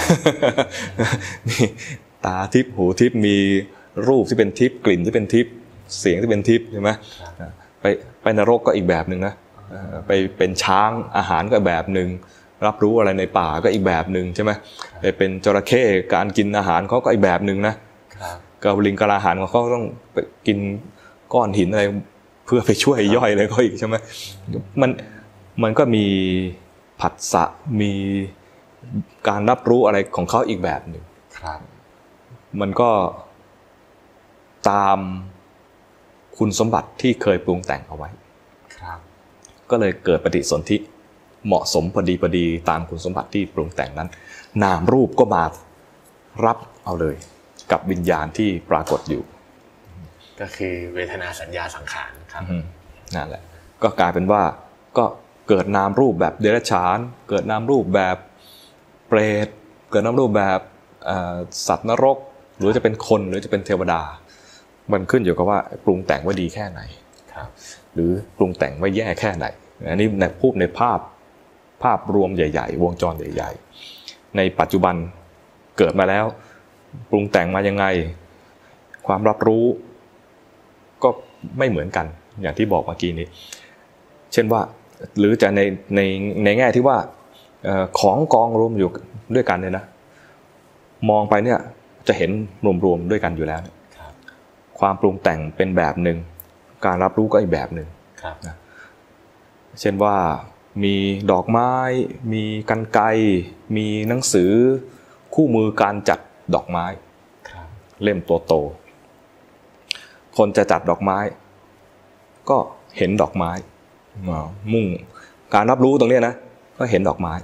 Speaker 3: มีตาทิพย์หูทิพย์มีรูปที่เป็นทิพย์กลิ่นที่เป็นทิพย์เสียงที่เป็นทิพย์ใช่ไหมไปนรกก็อีกแบบนึงนะไปเป็นช้างอาหารก็แบบนึงรับรู้อะไรในป่าก็อีกแบบนึงใช่ไหมไปเป็นจระเข้การกินอาหารเขาก็อีกแบบนึงนะกาลิงกาลาหารของเขาต้องไปกินก้อนหินอะไรเพื่อไปช่วยย่อยอะไรก็อีกใช่ไหมมันก็มีผัสสะมีการรับรู้อะไรของเขาอีกแบบนึงมันก็ตามคุณสมบัติที่เคยปรุงแต่งเอาไว้ก็เลยเกิดปฏิสนธิเหมาะสมพอดีตามคุณสมบัติที่ปรุงแต่งนั้นนามรูปก็มารับเอาเลยกับวิญญาณที่ปรากฏอยู่
Speaker 2: ก็คือเวทนาสัญญาสังขารครับ
Speaker 3: นั่นแหละก็กลายเป็นว่าก็เกิดนามรูปแบบเดรัจฉานเกิดนามรูปแบบเปรตเกิดนามรูปแบบสัตว์นรกหรือจะเป็นคนหรือจะเป็นเทวดามันขึ้นอยู่กับว่าปรุงแต่งไว้ดีแค่ไหนหรือปรุงแต่งไว้แย่แค่ไหนอันนี้พูดในภาพรวมใหญ่ๆวงจรใหญ่ๆในปัจจุบันเกิดมาแล้วปรุงแต่งมายังไงความรับรู้ก็ไม่เหมือนกันอย่างที่บอกเมื่อกี้นี้เช่นว่าหรือจะในแง่ที่ว่าของกองรวมอยู่ด้วยกันเนี่ยนะมองไปเนี่ยจะเห็นรวมๆด้วยกันอยู่แล้วความปรุงแต่งเป็นแบบหนึ่งการรับรู้ก็อีกแบบหนึ่งเช่นว่ามีดอกไม้มีกรรไกรมีหนังสือคู่มือการจัดดอกไม้เล่มโตๆคนจะจัดดอกไม้ก็เห็นดอกไม้มุ่งการรับรู้ตรงนี้นะก็เห็นดอกไม้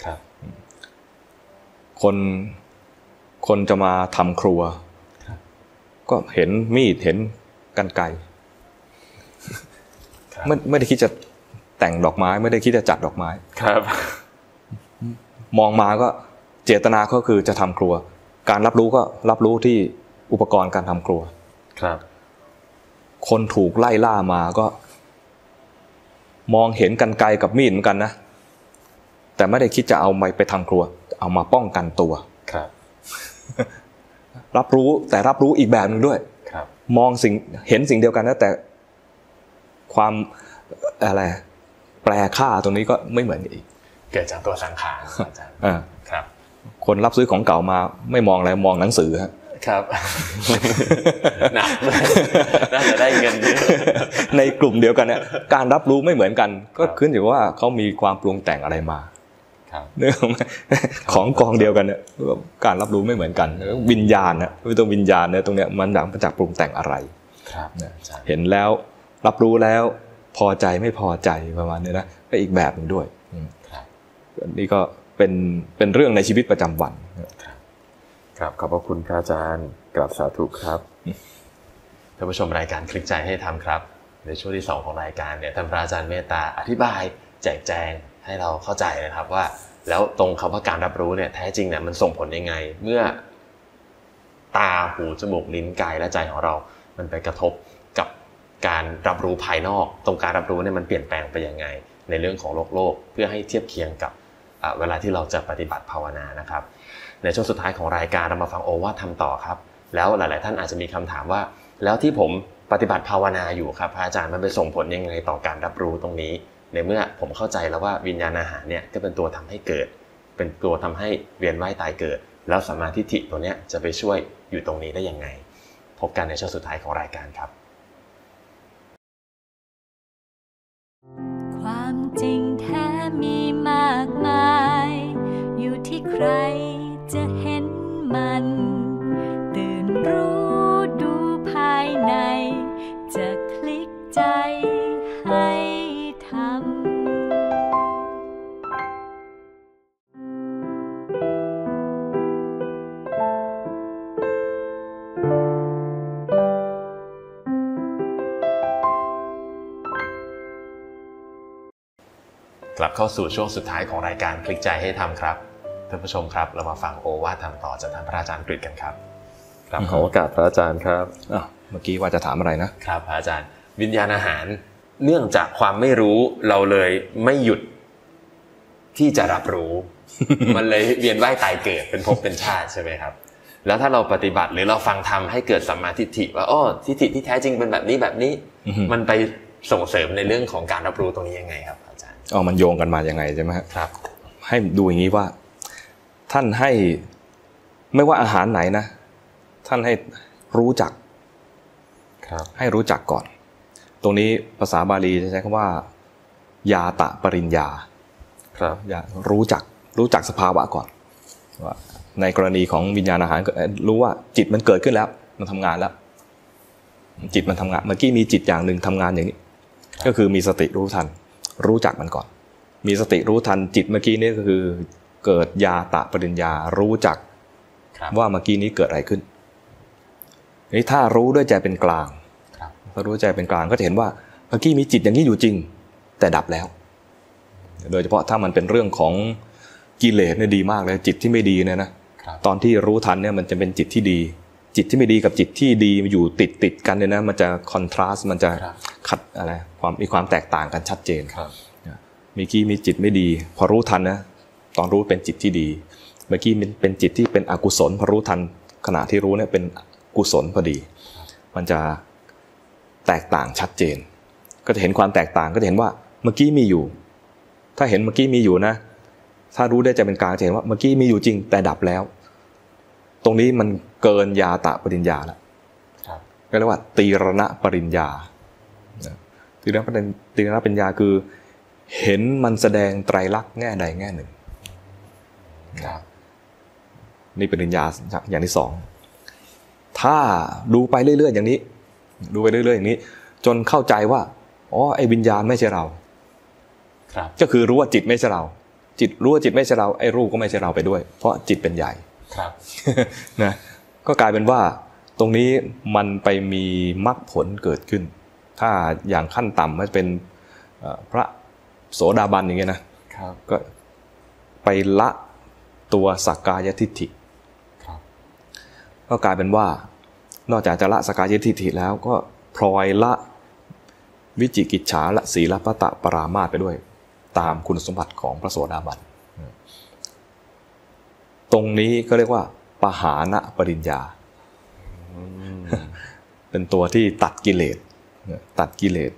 Speaker 3: คนจะมาทำครัวก็เห็นมีดเห็นกรรไกรไม่ได้คิดจะแต่งดอกไม้ไม่ได้คิดจะจัดดอกไม้
Speaker 2: ครับ
Speaker 3: มองมาก็เจตนาก็คือจะทำครัวการรับรู้ก็รับรู้ที่อุปกรณ์การทำครัว
Speaker 2: ครับ
Speaker 3: คนถูกไล่ล่ามาก็มองเห็นกรรไกรกับมีดเหมือนกันนะแต่ไม่ได้คิดจะเอาไปทำครัวเอามาป้องกันตัว
Speaker 2: ครับ
Speaker 3: รับรู้แต่รับรู้อีกแบบนึงด้วยมองเห็นสิ่งเดียวกันนะแต่ความอะไรแปลค่าตรงนี้ก็ไม่เหมือนอีก
Speaker 2: เกิดจากตัวสังขารอาจารย์ครับ
Speaker 3: คนรับซื้อของเก่ามาไม่มองอะไรมองหนังสือ
Speaker 2: ครับหนักน่าจะได้เงินเยอะ
Speaker 3: ในกลุ่มเดียวกันเนี่ยการรับรู้ไม่เหมือนกันก็ขึ้นอยู่ว่าเขามีความปรุงแต่งอะไรมาเรื่องของกองเดียวกันเนี่ยการรับรู้ไม่เหมือนกันวิญญาณนะตัววิญญาณเนี่ยตรงเนี้ยมันมาจากปรุงแต่งอะไรเห็นแล้วรับรู้แล้วพอใจไม่พอใจประมาณนี้นะก็อีกแบบนึงด้วยนี่ก็เป็นเรื่องในชีวิตประจำวัน
Speaker 2: ครับขอบพระคุณพระอาจารย์กราบสาธุครับท่านผู้ชมรายการคลิกใจให้ทำครับในช่วงที่2ของรายการเนี่ยท่านพระอาจารย์เมตตาอธิบายแจกแจงให้เราเข้าใจนะครับว่าแล้วตรงคำว่าการรับรู้เนี่ยแท้จริงเนี่ยมันส่งผลยังไงเมื่อตาหูจมูกลิ้นกายและใจของเรามันไปกระทบกับการรับรู้ภายนอกตรงการรับรู้เนี่ยมันเปลี่ยนแปลงไปยังไงในเรื่องของโลกเพื่อให้เทียบเคียงกับเวลาที่เราจะปฏิบัติภาวนานะครับในช่วงสุดท้ายของรายการเรามาฟังโอวาทธรรมต่อครับแล้วหลายๆท่านอาจจะมีคำถามว่าแล้วที่ผมปฏิบัติภาวนาอยู่ครับพระอาจารย์มันไปส่งผลยังไงต่อการรับรู้ตรงนี้ในเมื่อผมเข้าใจแล้วว่าวิญญาณอาหารเนี่ยก็เป็นตัวทำให้เกิดเป็นตัวทำให้เวียนว่ายตายเกิดแล้วสัมมาทิฏฐิตัวเนี้ยจะไปช่วยอยู่ตรงนี้ได้ยังไงพบกันในช่วงสุดท้ายของรายการครับ
Speaker 1: ความจริงแท้มีมากมายอยู่ที่ใครจะเห็นมันตื่นรู้ดูภายในจะคลิกใจให้ทำ
Speaker 2: กลับเข้าสู่ช่วงสุดท้ายของรายการคลิกใจให้ทำครับท่านผู้ชมครับเรามาฟังโอวาทธรรมต่อจากท่านพระอาจารย์กฤษกันครับครับขอโอกาสพระอาจารย์ครับ
Speaker 3: เมื่อกี้ว่าจะถามอะไรนะครับ
Speaker 2: พระอาจารย์วิญญาณอาหารเนื่องจากความไม่รู้เราเลยไม่หยุดที่จะรับรู้ มันเลยเวียนว่ายตายเกิดเป็นภพเป็นชาติใช่ไหมครับแล้วถ้าเราปฏิบัติหรือเราฟังธรรมให้เกิดสัมมาทิฏฐิว่าทิฏฐิที่แท้จริงเป็นแบบนี้แบบนี้มันไปส่งเสริมในเรื่องของการรับรู้ตรงนี้ยังไงครับอาจารย์
Speaker 3: มันโยงกันมายังไงใช่ไหม
Speaker 2: ครับ
Speaker 3: ให้ดูอย่างนี้ว่าท่านให้ไม่ว่าอาหารไหนนะท่านให้รู้จักให้รู้จักก่อนตรงนี้ภาษาบาลีจะใช้คำว่ายาตะปริญญารู้จักสภาวะก่อนว่าในกรณีของวิญญาณอาหารรู้ว่าจิตมันเกิดขึ้นแล้วมันทำงานแล้วจิตมันทำงานเมื่อกี้มีจิตอย่างหนึ่งทำงานอย่างนี้ก็คือมีสติรู้ทันรู้จักมันก่อนมีสติรู้ทันจิตเมื่อกี้นี่ก็คือเกิดยาตะปริญญารู้จักว่าเมื่อกี้นี้เกิดอะไรขึ้นนี่ถ้ารู้ด้วยใจเป็นกลางถ้ารู้ใจเป็นกลางก็จะเห็นว่าเมื่อกี้มีจิตอย่างนี้อยู่จริงแต่ดับแล้วโดยเฉพาะถ้ามันเป็นเรื่องของกิเลสเนี่ยดีมากเลยจิตที่ไม่ดีเนี่ยนะตอนที่รู้ทันเนี่ยมันจะเป็นจิตที่ดีจิตที่ไม่ดีกับจิตที่ดีอยู่ติดกันเนี่ยนะมันจะคอนทราสต์มันจะขัดอะไรมีความแตกต่างกันชัดเจนเมื่อกี้มีจิตไม่ดีพอรู้ทันนะตอนรู้เป็นจิตที่ดีเมื่อกี้เป็นจิตที่เป็นอกุศลพอรู้ทันขณะที่รู้เนี่ยเป็นกุศลพอดีมันจะแตกต่างชัดเจนก็จะเห็นความแตกต่างก็จะเห็นว่าเมื่อกี้มีอยู่ถ้าเห็นเมื่อกี้มีอยู่นะถ้ารู้ได้ใจเป็นกลางจะเห็นว่าเมื่อกี้มีอยู่จริงแต่ดับแล้วตรงนี้มันเกินยาตะปริญญาแล้วก็เรียกว่าตีรณปริญญาตีรณปริญญาคือเห็นมันแสดงไตรลักษณ์แง่ใดแง่หนึ่งนี่ปริญญาอย่างที่สองถ้าดูไปเรื่อยๆอย่างนี้ดูไปเรื่อยๆอย่างนี้จนเข้าใจว่าไอ้วิญญาณไม่ใช่เราก็คือรู้ว่าจิตไม่ใช่เราจิตรู้ว่าจิตไม่ใช่เราไอ้รูปก็ไม่ใช่เราไปด้วยเพราะจิตเป็นใหญ่นะก็กลายเป็นว่าตรงนี้มันไปมีมรรคผลเกิดขึ้นถ้าอย่างขั้นต่ำมันเป็นพระโสดาบันอย่างเงี้ยนะก็ไปละตัวสักกายทิฏฐิก็กลายเป็นว่านอกจากจะละสักกายทิฏฐิแล้วก็พลอยละวิจิกิจฉาละศีลปตะปรามาสไปด้วยตามคุณสมบัติของพระโสดาบันตรงนี้ก็เรียกว่าปหานะปริญญาเป็นตัวที่ตัดกิเลส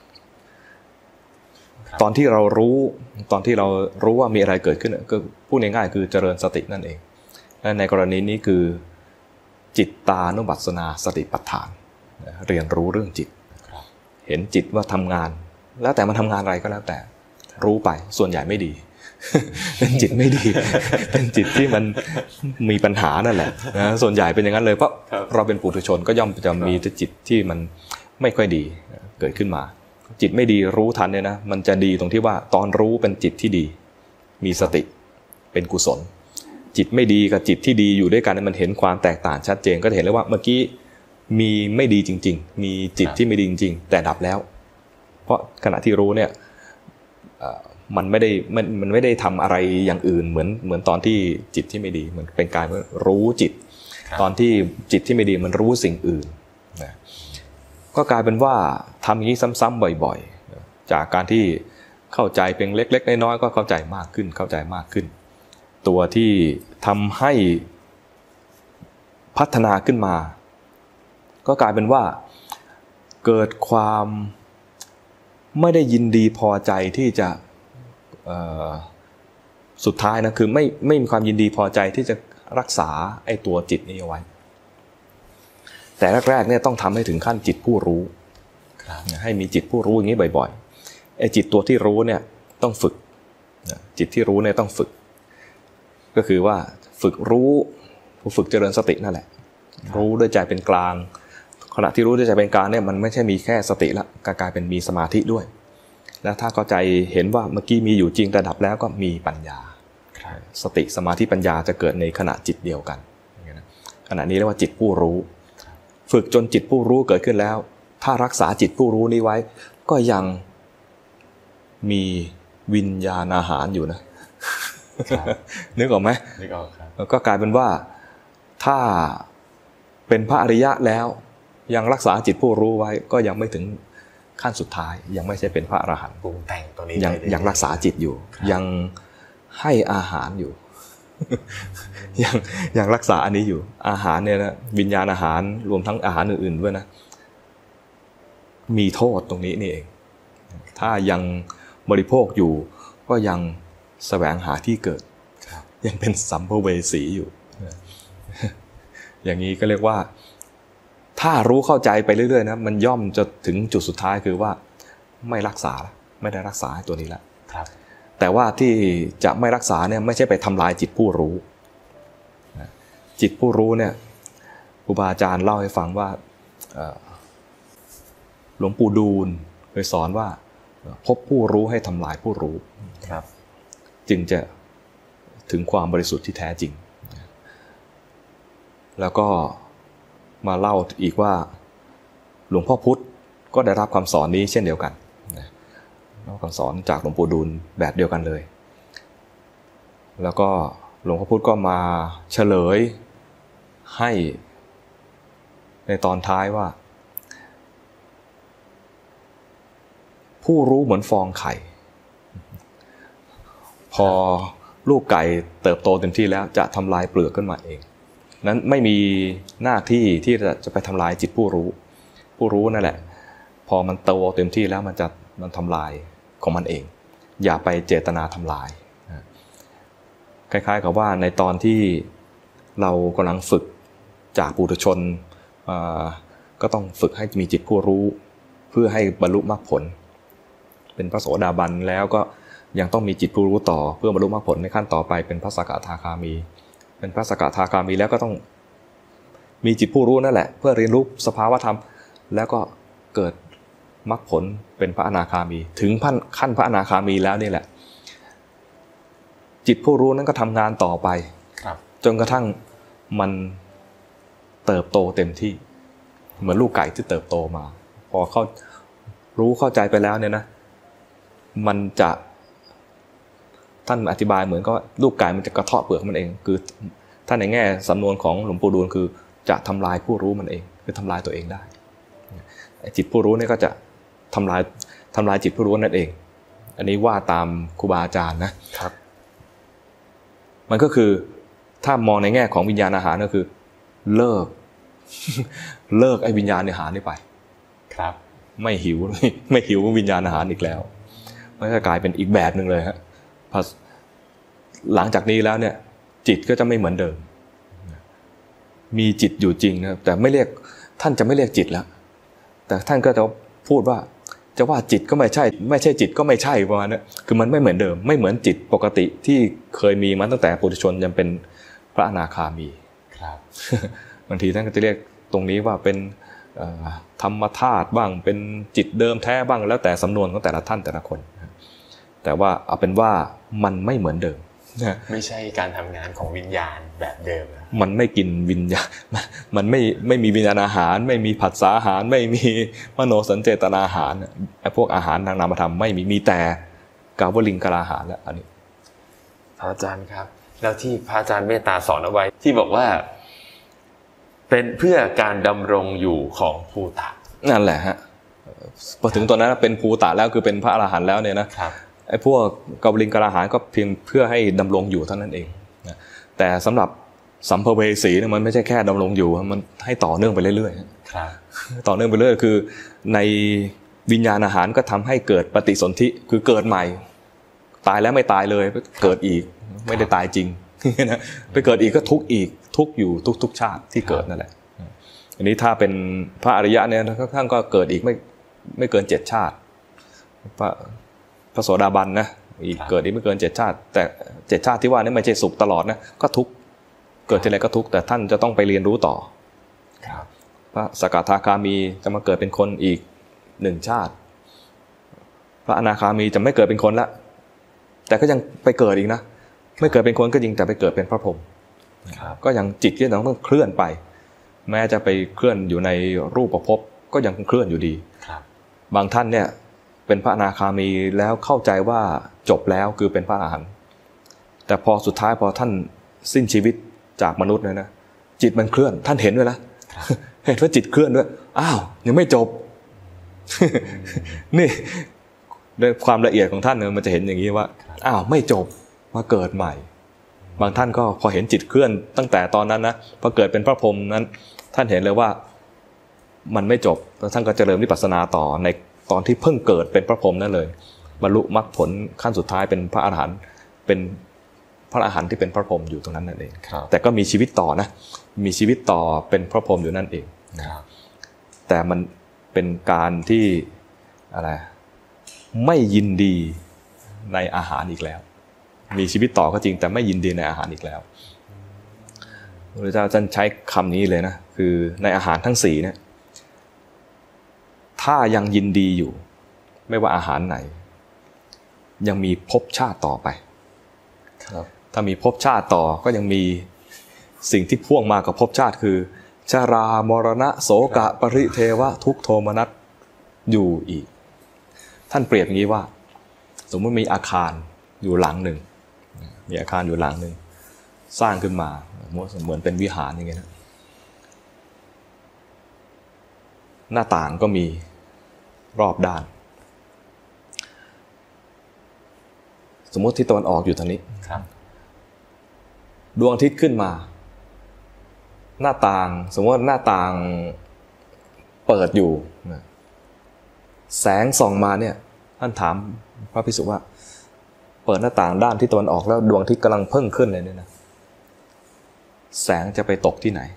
Speaker 3: ตอนที่เรารู้ว่ามีอะไรเกิดขึ้นก็พูดง่ายๆคือเจริญสตินั่นเองและในกรณีนี้คือจิตตานุปัสสนาสติปัฏฐานเรียนรู้เรื่องจิตเห็นจิตว่าทำงานแล้วแต่มันทำงานอะไรก็แล้วแต่รู้ไปส่วนใหญ่ไม่ดี เป็นจิตไม่ดี เป็นจิตที่มันมีปัญหานั่นแหละนะส่วนใหญ่เป็นอย่างนั้นเลยเพราะเราเป็นปุถุชนก็ย่อมจะมีจิตที่มันไม่ค่อยดีเกิดขึ้นมาจิตไม่ดีรู้ทันเนี่ยนะมันจะดีตรงที่ว่าตอนรู้เป็นจิตที่ดีมีสติเป็นกุศลจิตไม่ดีกับจิตที่ดีอยู่ด้วยกันมันเห็นความแตกต่างชัดเจนก็จะเห็นเลยว่าเมื่อกี้มีไม่ดีจริงๆมีจิตที่ไม่ดีจริงๆแต่ดับแล้วเพราะขณะที่รู้เนี่ยมันไม่ได้ทำอะไรอย่างอื่นเหมือนตอนที่จิตที่ไม่ดีเหมือนเป็นการรู้จิตตอนที่จิตที่ไม่ดีมันรู้สิ่งอื่นนะก็กลายเป็นว่าทำอย่างนี้ซ้ำๆบ่อยๆจากการที่เข้าใจเป็นเล็กๆน้อยๆก็เข้าใจมากขึ้นตัวที่ทำให้พัฒนาขึ้นมาก็กลายเป็นว่าเกิดความไม่ได้ยินดีพอใจที่จะสุดท้ายนะคือไม่มีความยินดีพอใจที่จะรักษาไอ้ตัวจิตนี้เอาไว้แต่แรกๆเนี่ยต้องทำให้ถึงขั้นจิตผู้รู้ให้มีจิตผู้รู้อย่างนี้บ่อยๆไอ้จิตตัวที่รู้เนี่ยต้องฝึกจิตที่รู้เนี่ยต้องฝึกก็คือว่าฝึกรู้ฝึกเจริญสตินั่นแหละรู้ด้วยใจเป็นกลางขณะที่รู้ด้วยใจเป็นกลางเนี่ยมันไม่ใช่มีแค่สติละกลายเป็นมีสมาธิด้วยแล้วถ้าเข้าใจเห็นว่าเมื่อกี้มีอยู่จริงแต่ดับแล้วก็มีปัญญาสติสมาธิปัญญาจะเกิดในขณะจิตเดียวกันขณะนี้เรียกว่าจิตผู้รู้ฝึกจนจิตผู้รู้เกิดขึ้นแล้วถ้ารักษาจิตผู้รู้นี้ไว้ก็ยังมีวิญญาณอาหารอยู่นะนึกออกไหม
Speaker 2: นึกออกครับ
Speaker 3: ก็กลายเป็นว่าถ้าเป็นพระอริยะแล้วยังรักษาจิตผู้รู้ไว้ก็ยังไม่ถึงขั้นสุดท้ายยังไม่ใช่เป็นพระอรหันต์
Speaker 2: ปรุงแต่งตัวนี้
Speaker 3: ยังรักษาจิตอยู่ยังให้อาหารอยู่ ยังรักษาอันนี้อยู่อาหารเนี่ยนะวิญญาณอาหารรวมทั้งอาหารอื่นๆด้วยนะมีโทษตรงนี้นี่เองถ้ายังบริโภคอยู่ก็ยังแสวงหาที่เกิดยังเป็นสัมภเวสีอยู่อย่างนี้ก็เรียกว่าถ้ารู้เข้าใจไปเรื่อยๆนะมันย่อมจะถึงจุดสุดท้ายคือว่าไม่รักษาไม่ได้รักษาตัวนี้แล้วแต่ว่าที่จะไม่รักษาเนี่ยไม่ใช่ไปทำลายจิตผู้รู้จิตผู้รู้เนี่ยครูบาอาจารย์เล่าให้ฟังว่าหลวงปู่ดูลเคยสอนว่าพบผู้รู้ให้ทำลายผู้รู้จึงจะถึงความบริสุทธิ์ที่แท้จริงแล้วก็มาเล่าอีกว่าหลวงพ่อพุธก็ได้รับคำสอนนี้เช่นเดียวกันรับคำสอนจากหลวงปู่ดูลแบบเดียวกันเลยแล้วก็หลวงพ่อพุธก็มาเฉลยให้ในตอนท้ายว่าผู้รู้เหมือนฟองไข่พอลูกไก่เติบโตเต็มที่แล้วจะทำลายเปลือกขึ้นมาเองนั้นไม่มีหน้าที่ที่จะไปทำลายจิตผู้รู้นั่นแหละพอมันโตเต็มที่แล้วมันทำลายของมันเองอย่าไปเจตนาทำลายคล้ายๆกับว่าในตอนที่เรากำลังฝึกจากปุถุชนก็ต้องฝึกให้มีจิตผู้รู้เพื่อให้บรรลุมรรคผลเป็นพระโสดาบันแล้วก็ยังต้องมีจิตผู้รู้ต่อเพื่อบรรลุมรรคผลในขั้นต่อไปเป็นพระสกทาคามีเป็นพระสกทาคามีแล้วก็ต้องมีจิตผู้รู้นั่นแหละเพื่อเรียนรู้สภาวะธรรมแล้วก็เกิดมรรคผลเป็นพระอนาคามีถึงขั้นพระอนาคามีแล้วนี่แหละจิตผู้รู้นั้นก็ทำงานต่อไปจนกระทั่งมันเติบโตเต็มที่เหมือนลูกไก่ที่เติบโตมาพอเขารู้เข้าใจไปแล้วเนี่ยนะมันจะท่านอธิบายเหมือนก็ลูกไก่มันจะกระเทาะเปลือกมันเองคือถ้าในแง่สำนวนของหลวงปู่ดูลคือจะทำลายผู้รู้มันเองคือทำลายตัวเองได้จิตผู้รู้เนี่ยก็จะทำลายจิตผู้รู้นั่นเองอันนี้ว่าตามครูบาอาจารย์นะครับมันก็คือถ้ามองในแง่ของวิญญาณอาหารก็คือเลิกไอ้วิญญาณอาหารนี่ไป
Speaker 2: ครับ
Speaker 3: ไม่หิววิญญาณอาหารอีกแล้วมันจะกลายเป็นอีกแบบนึงเลยฮะหลังจากนี้แล้วเนี่ยจิตก็จะไม่เหมือนเดิมมีจิตอยู่จริงนะแต่ไม่เรียกท่านจะไม่เรียกจิตแล้วแต่ท่านก็จะพูดว่าจะว่าจิตก็ไม่ใช่จิตก็ไม่ใช่ประมาณนั้นคือมันไม่เหมือนเดิมไม่เหมือนจิตปกติที่เคยมีมาตั้งแต่ปุถุชนยังเป็นพระอนาคามี
Speaker 2: ครับ
Speaker 3: บางทีท่านก็จะเรียกตรงนี้ว่าเป็นธรรมธาตุบ้างเป็นจิตเดิมแท้บ้างแล้วแต่สำนวนของแต่ละท่านแต่ละคนแต่ว่าเอาเป็นว่ามันไม่เหมือนเดิม
Speaker 2: ไม่ใช่การทำงานของวิญญาณแบบเดิม
Speaker 3: มันไม่กินวิญญาณมันไม่มีวิญญาณอาหารไม่มีผัสสะอาหารไม่มีมโนสัญเจตนาอาหารไอ้พวกอาหารทางนามธรรมไม่มีแต่กาวลิงกลาอาหารแล้วอันนี้
Speaker 2: พระอาจารย์ครับแล้วที่พระอาจารย์เมตตาสอนเอาไว้ที่บอกว่าเป็นเพื่อการดำรงอยู่ของภูตะ
Speaker 3: นั่นแหละฮะพอถึงตอนนั้นเป็นภูตะแล้วคือเป็นพระอรหันต์แล้วเนี่ยนะไอ้พวกกาวลิงกลาอาหารก็เพียงเพื่อให้ดำรงอยู่เท่านั้นเองนะแต่สำหรับสัมภเวสีเนี่ยมันไม่ใช่แค่ดำรงอยู่มันให้ต่อเนื่องไปเรื่อยๆต่อเนื่องไปเรื่อยคือในวิญญาณอาหารก็ทำให้เกิดปฏิสนธิคือเกิดใหม่ตายแล้วไม่ตายเลยเกิดอีกไม่ได้ตายจริงนะไปเกิดอีกก็ทุกข์อีกทุกข์อยู่ทุกชาติที่เกิดนั่นแหละอันนี้ถ้าเป็นพระอริยะเนี่ยท่านก็เกิดอีกไม่เกิน7ชาติพระโสดาบันนะอีกเกิดอีกไม่เกิน7ชาติแต่7ชาติที่ว่านี่ไม่ใช่สุขตลอดนะก็ทุกข์เกิดทีไรก็ทุกข์แต่ท่านจะต้องไปเรียนรู้ต่อพระสกทาคามีจะมาเกิดเป็นคนอีก1ชาติพระอนาคามีจะไม่เกิดเป็นคนละแต่ก็ยังไปเกิดอีกนะไม่เกิดเป็นคนก็จริงแต่ไปเกิดเป็นพระพรหมก็ยังจิตที่ต้องเคลื่อนไปแม้จะไปเคลื่อนอยู่ในรูปภพก็ยังเคลื่อนอยู่ดีบางท่านเนี่ยเป็นพระอนาคามีแล้วเข้าใจว่าจบแล้วคือเป็นพระอรหันต์แต่พอสุดท้ายพอท่านสิ้นชีวิตจากมนุษย์เนี่ยนะจิตมันเคลื่อนท่านเห็นด้วยนะเห็นว่าจิตเคลื่อนด้วยอ้าวยังไม่จบนี่ด้วยความละเอียดของท่านเนี่ยมันจะเห็นอย่างนี้ว่าอ้าวไม่จบมาเกิดใหม่บางท่านก็พอเห็นจิตเคลื่อนตั้งแต่ตอนนั้นนะพอเกิดเป็นพระพรหมนั้นท่านเห็นเลยว่ามันไม่จบแล้วท่านก็เจริญวิปัสสนาต่อในตอนที่เพิ่งเกิดเป็นพระพรหมนั่นเลยบรรลุมรรคผลขั้นสุดท้ายเป็นพระอรหันต์เป็นพระอรหันต์ที่เป็นพระพรหมอยู่ตรงนั้นนั่นเองแต่ก็มีชีวิตต่อนะมีชีวิตต่อเป็นพระพรหมอยู่นั่นเองแต่มันเป็นการที่อะไรไม่ยินดีในอาหารอีกแล้วมีชีวิตต่อก็จริงแต่ไม่ยินดีในอาหารอีกแล้วพระเจ้าท่านใช้คำนี้เลยนะคือในอาหารทั้ง4เนี่ยถ้ายังยินดีอยู่ไม่ว่าอาหารไหนยังมีภพชาติต่อไปถ้ามีภพชาติต่อก็ยังมีสิ่งที่พ่วงมากับภพชาติคือชรามรณะโสกะปริเทวะทุกโทมนัสอยู่อีกท่านเปรียบอย่างนี้ว่าสมมติมีอาคารอยู่หลังหนึ่งมีอาคารอยู่หลังหนึ่งสร้างขึ้นมาเหมือนเป็นวิหารอย่างเงี้ยนะหน้าต่างก็มีรอบด้านสมมติที่ตะวันออกอยู่ทางนี้ดวงอาทิตย์ขึ้นมาหน้าต่างสมมติหน้าต่างเปิดอยู่แสงส่องมาเนี่ยท่านถามพระภิกษุว่าเปิดหน้าต่างด้านที่ตะวันออกแล้วดวงอาทิตย์กำลังเพิ่งขึ้นเลยเนี่ยนะแสงจะไปตกที่ไหน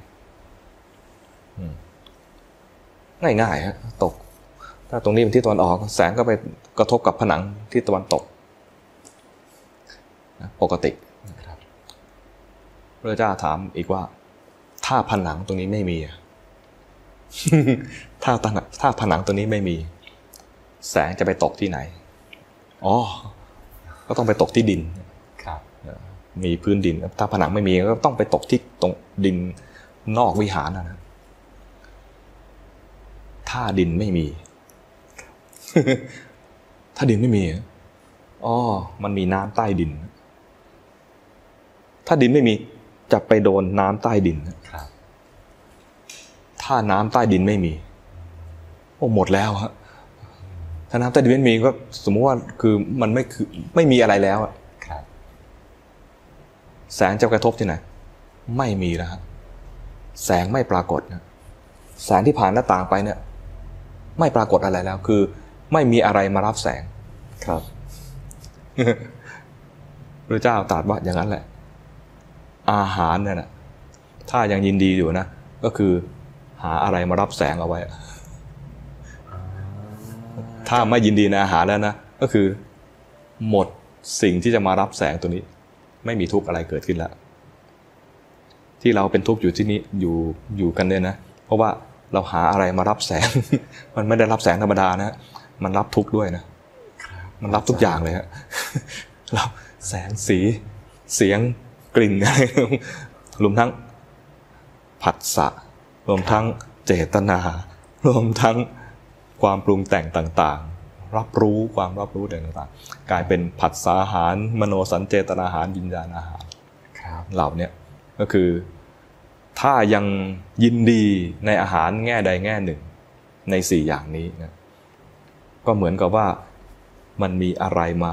Speaker 3: ง่ายๆฮะตกถ้าตรงนี้เป็นที่ตะวันออกแสงก็ไปกระทบกับผนังที่ตะวันตกปกติพระเจ้าถามอีกว่าถ้าผนังตรงนี้ไม่มีถ้าผนังตรงนี้ไม่มีแสงจะไปตกที่ไหนอ๋อก็ต้องไปตกที่ดินมีพื้นดินถ้าผนังไม่มีก็ต้องไปตกที่ตรงดินนอกวิหารนะถ้าดินไม่มีถ้าดินไม่มีอ๋อมันมีน้ำใต้ดินถ้าดินไม่มีจะไปโดนน้ำใต้ดินถ้าน้ำใต้ดินไม่มีโอ้หมดแล้วฮะถ้าน้ำใต้ดินไม่มีก็สมมติว่าคือมันไม่มีอะไรแล้วแสงจะกระทบที่ไหนไม่มีแล้วแสงไม่ปรากฏนะแสงที่ผ่านหน้าต่างไปเนี่ยไม่ปรากฏอะไรแล้วคือไม่มีอะไรมารับแสงครับพระเจ้าตรัสว่าอย่างนั้นแหละอาหารเนี่ยนะถ้ายังยินดีอยู่นะก็คือหาอะไรมารับแสงเอาไว้ถ้าไม่ยินดีในอาหารแล้วนะก็คือหมดสิ่งที่จะมารับแสงตัวนี้ไม่มีทุกข์อะไรเกิดขึ้นแล้วที่เราเป็นทุกข์อยู่ที่นี้อยู่กันเนี่ยนะเพราะว่าเราหาอะไรมารับแสงมันไม่ได้รับแสงธรรมดานะมันรับทุกข์ด้วยนะมันรับทุกอย่างเลยฮะเราแสงสีเสียงกลิ่นอะไรรวมทั้งผัสสะรวมทั้งเจตนารวมทั้งความปรุงแต่งต่างๆรับรู้ความรับรู้ต่างๆกลายเป็นผัสสะอาหารมโนสัญเจตนาอาหารวิญญาณอาหารเหล่านี้ก็คือถ้ายังยินดีในอาหารแง่ใดแง่หนึ่งใน4อย่างนี้นะก็เหมือนกับว่ามันมีอะไรมา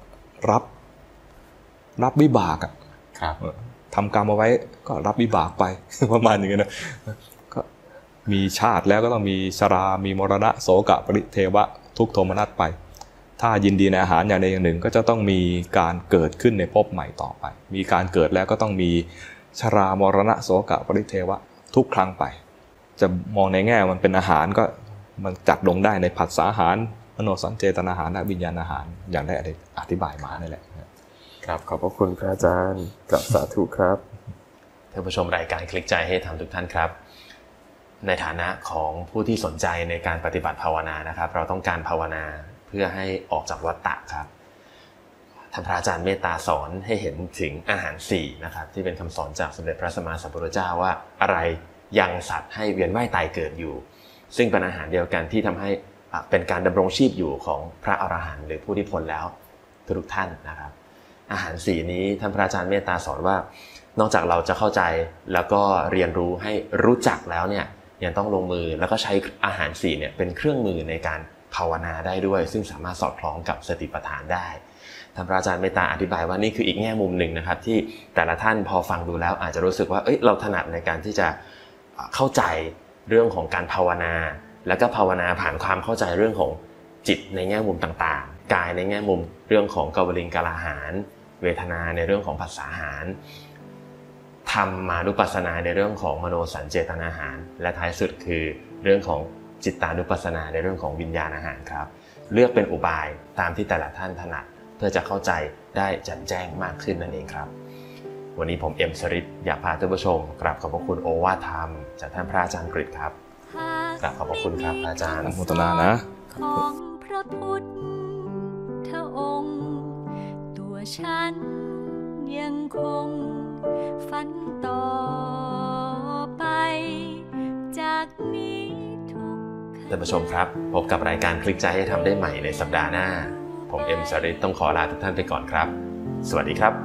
Speaker 3: รับวิบากอ่ะทำกรรมเอาไว้ก็รับวิบากไป ประมาณอย่างนี้นะก็มีชาติแล้วก็ต้องมีชรามีมรณะโศกะปริเทวะทุกข์โทมนัสไปถ้ายินดีในอาหารอย่างใดอย่างหนึ่งก็จะต้องมีการเกิดขึ้นในภพใหม่ต่อไปมีการเกิดแล้วก็ต้องมีชรามรณะโศกะปริเทวะทุกครั้งไปจะมองในแง่มันเป็นอาหารก็มันจัดลงได้ในผัสสะอาหารมโนสัญเจตนาอาหารและวิญญาณอาหารอย่างได้อธิบายมานั่นแหละ
Speaker 2: ครับขอบพระคุณพระอาจารย์กับสาธุครับท่านผู้ชมรายการคลิกใจให้ทำทุกท่านครับในฐานะของผู้ที่สนใจในการปฏิบัติภาวนานะครับเราต้องการภาวนาเพื่อให้ออกจากวัฏฏะครับท่านพระอาจารย์เมตตาสอนให้เห็นถึงอาหาร4นะครับที่เป็นคำสอนจากสมเด็จพระสัมมาสัมพุทธเจ้าว่าอะไรยังสัตว์ให้เวียนว่ายตายเกิดอยู่ซึ่งเป็นอาหารเดียวกันที่ทำให้เป็นการดำรงชีพอยู่ของพระอรหันต์หรือผู้ที่พ้นแล้วทุกท่านนะครับอาหาร4นี้ท่านพระอาจารย์เมตตาสอนว่านอกจากเราจะเข้าใจแล้วก็เรียนรู้ให้รู้จักแล้วเนี่ยยังต้องลงมือแล้วก็ใช้อาหาร4เนี่ยเป็นเครื่องมือในการภาวนาได้ด้วยซึ่งสามารถสอดคล้องกับสติปัฏฐานได้ท่านพระอาจารย์เมตตาอธิบายว่านี่คืออีกแง่มุมหนึ่งนะครับที่แต่ละท่านพอฟังดูแล้วอาจจะรู้สึกว่าเราถนัดในการที่จะเข้าใจเรื่องของการภาวนาแล้วก็ภาวนาผ่านความเข้าใจเรื่องของจิตในแง่มุมต่างๆกายในแง่มุมเรื่องของกวลิงกาลาหารเวทนาในเรื่องของผัสสะอาหารธรรมานุปัสสนาในเรื่องของมโนสัญเจตนาอาหารและท้ายสุดคือเรื่องของจิตตานุปัสสนาในเรื่องของวิญญาณอาหารครับเลือกเป็นอุบายตามที่แต่ละท่านถนัดเพื่อจะเข้าใจได้แจ่มแจ้งมากขึ้นนั่นเองครับวันนี้ผมเอ็มสริตอยากพาท่านผู้ชมกราบขอบพระคุณโอวาทธรรมจากท่านพระอาจารย์กฤษครับกราบขอบพระคุณครับอาจารย์
Speaker 3: อนุโมทนานะ
Speaker 1: ของพระพุทธองค์ตัวฉันยังคงฝันต่อไปจากนี้ทุก
Speaker 2: ท่านผู้ชมครับพบกับรายการคลิกใจให้ทำได้ใหม่ในสัปดาห์หน้าผมเอ็มสริตต้องขอลาทุกท่านไปก่อนครับสวัสดีครับ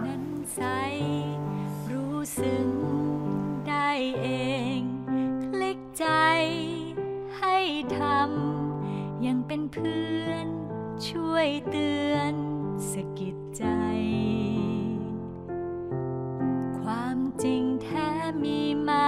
Speaker 1: รู้สึกได้เองคลิกใจให้ทำยังเป็นเพื่อนช่วยเตือนสะกิดใจความจริงแท้มีมา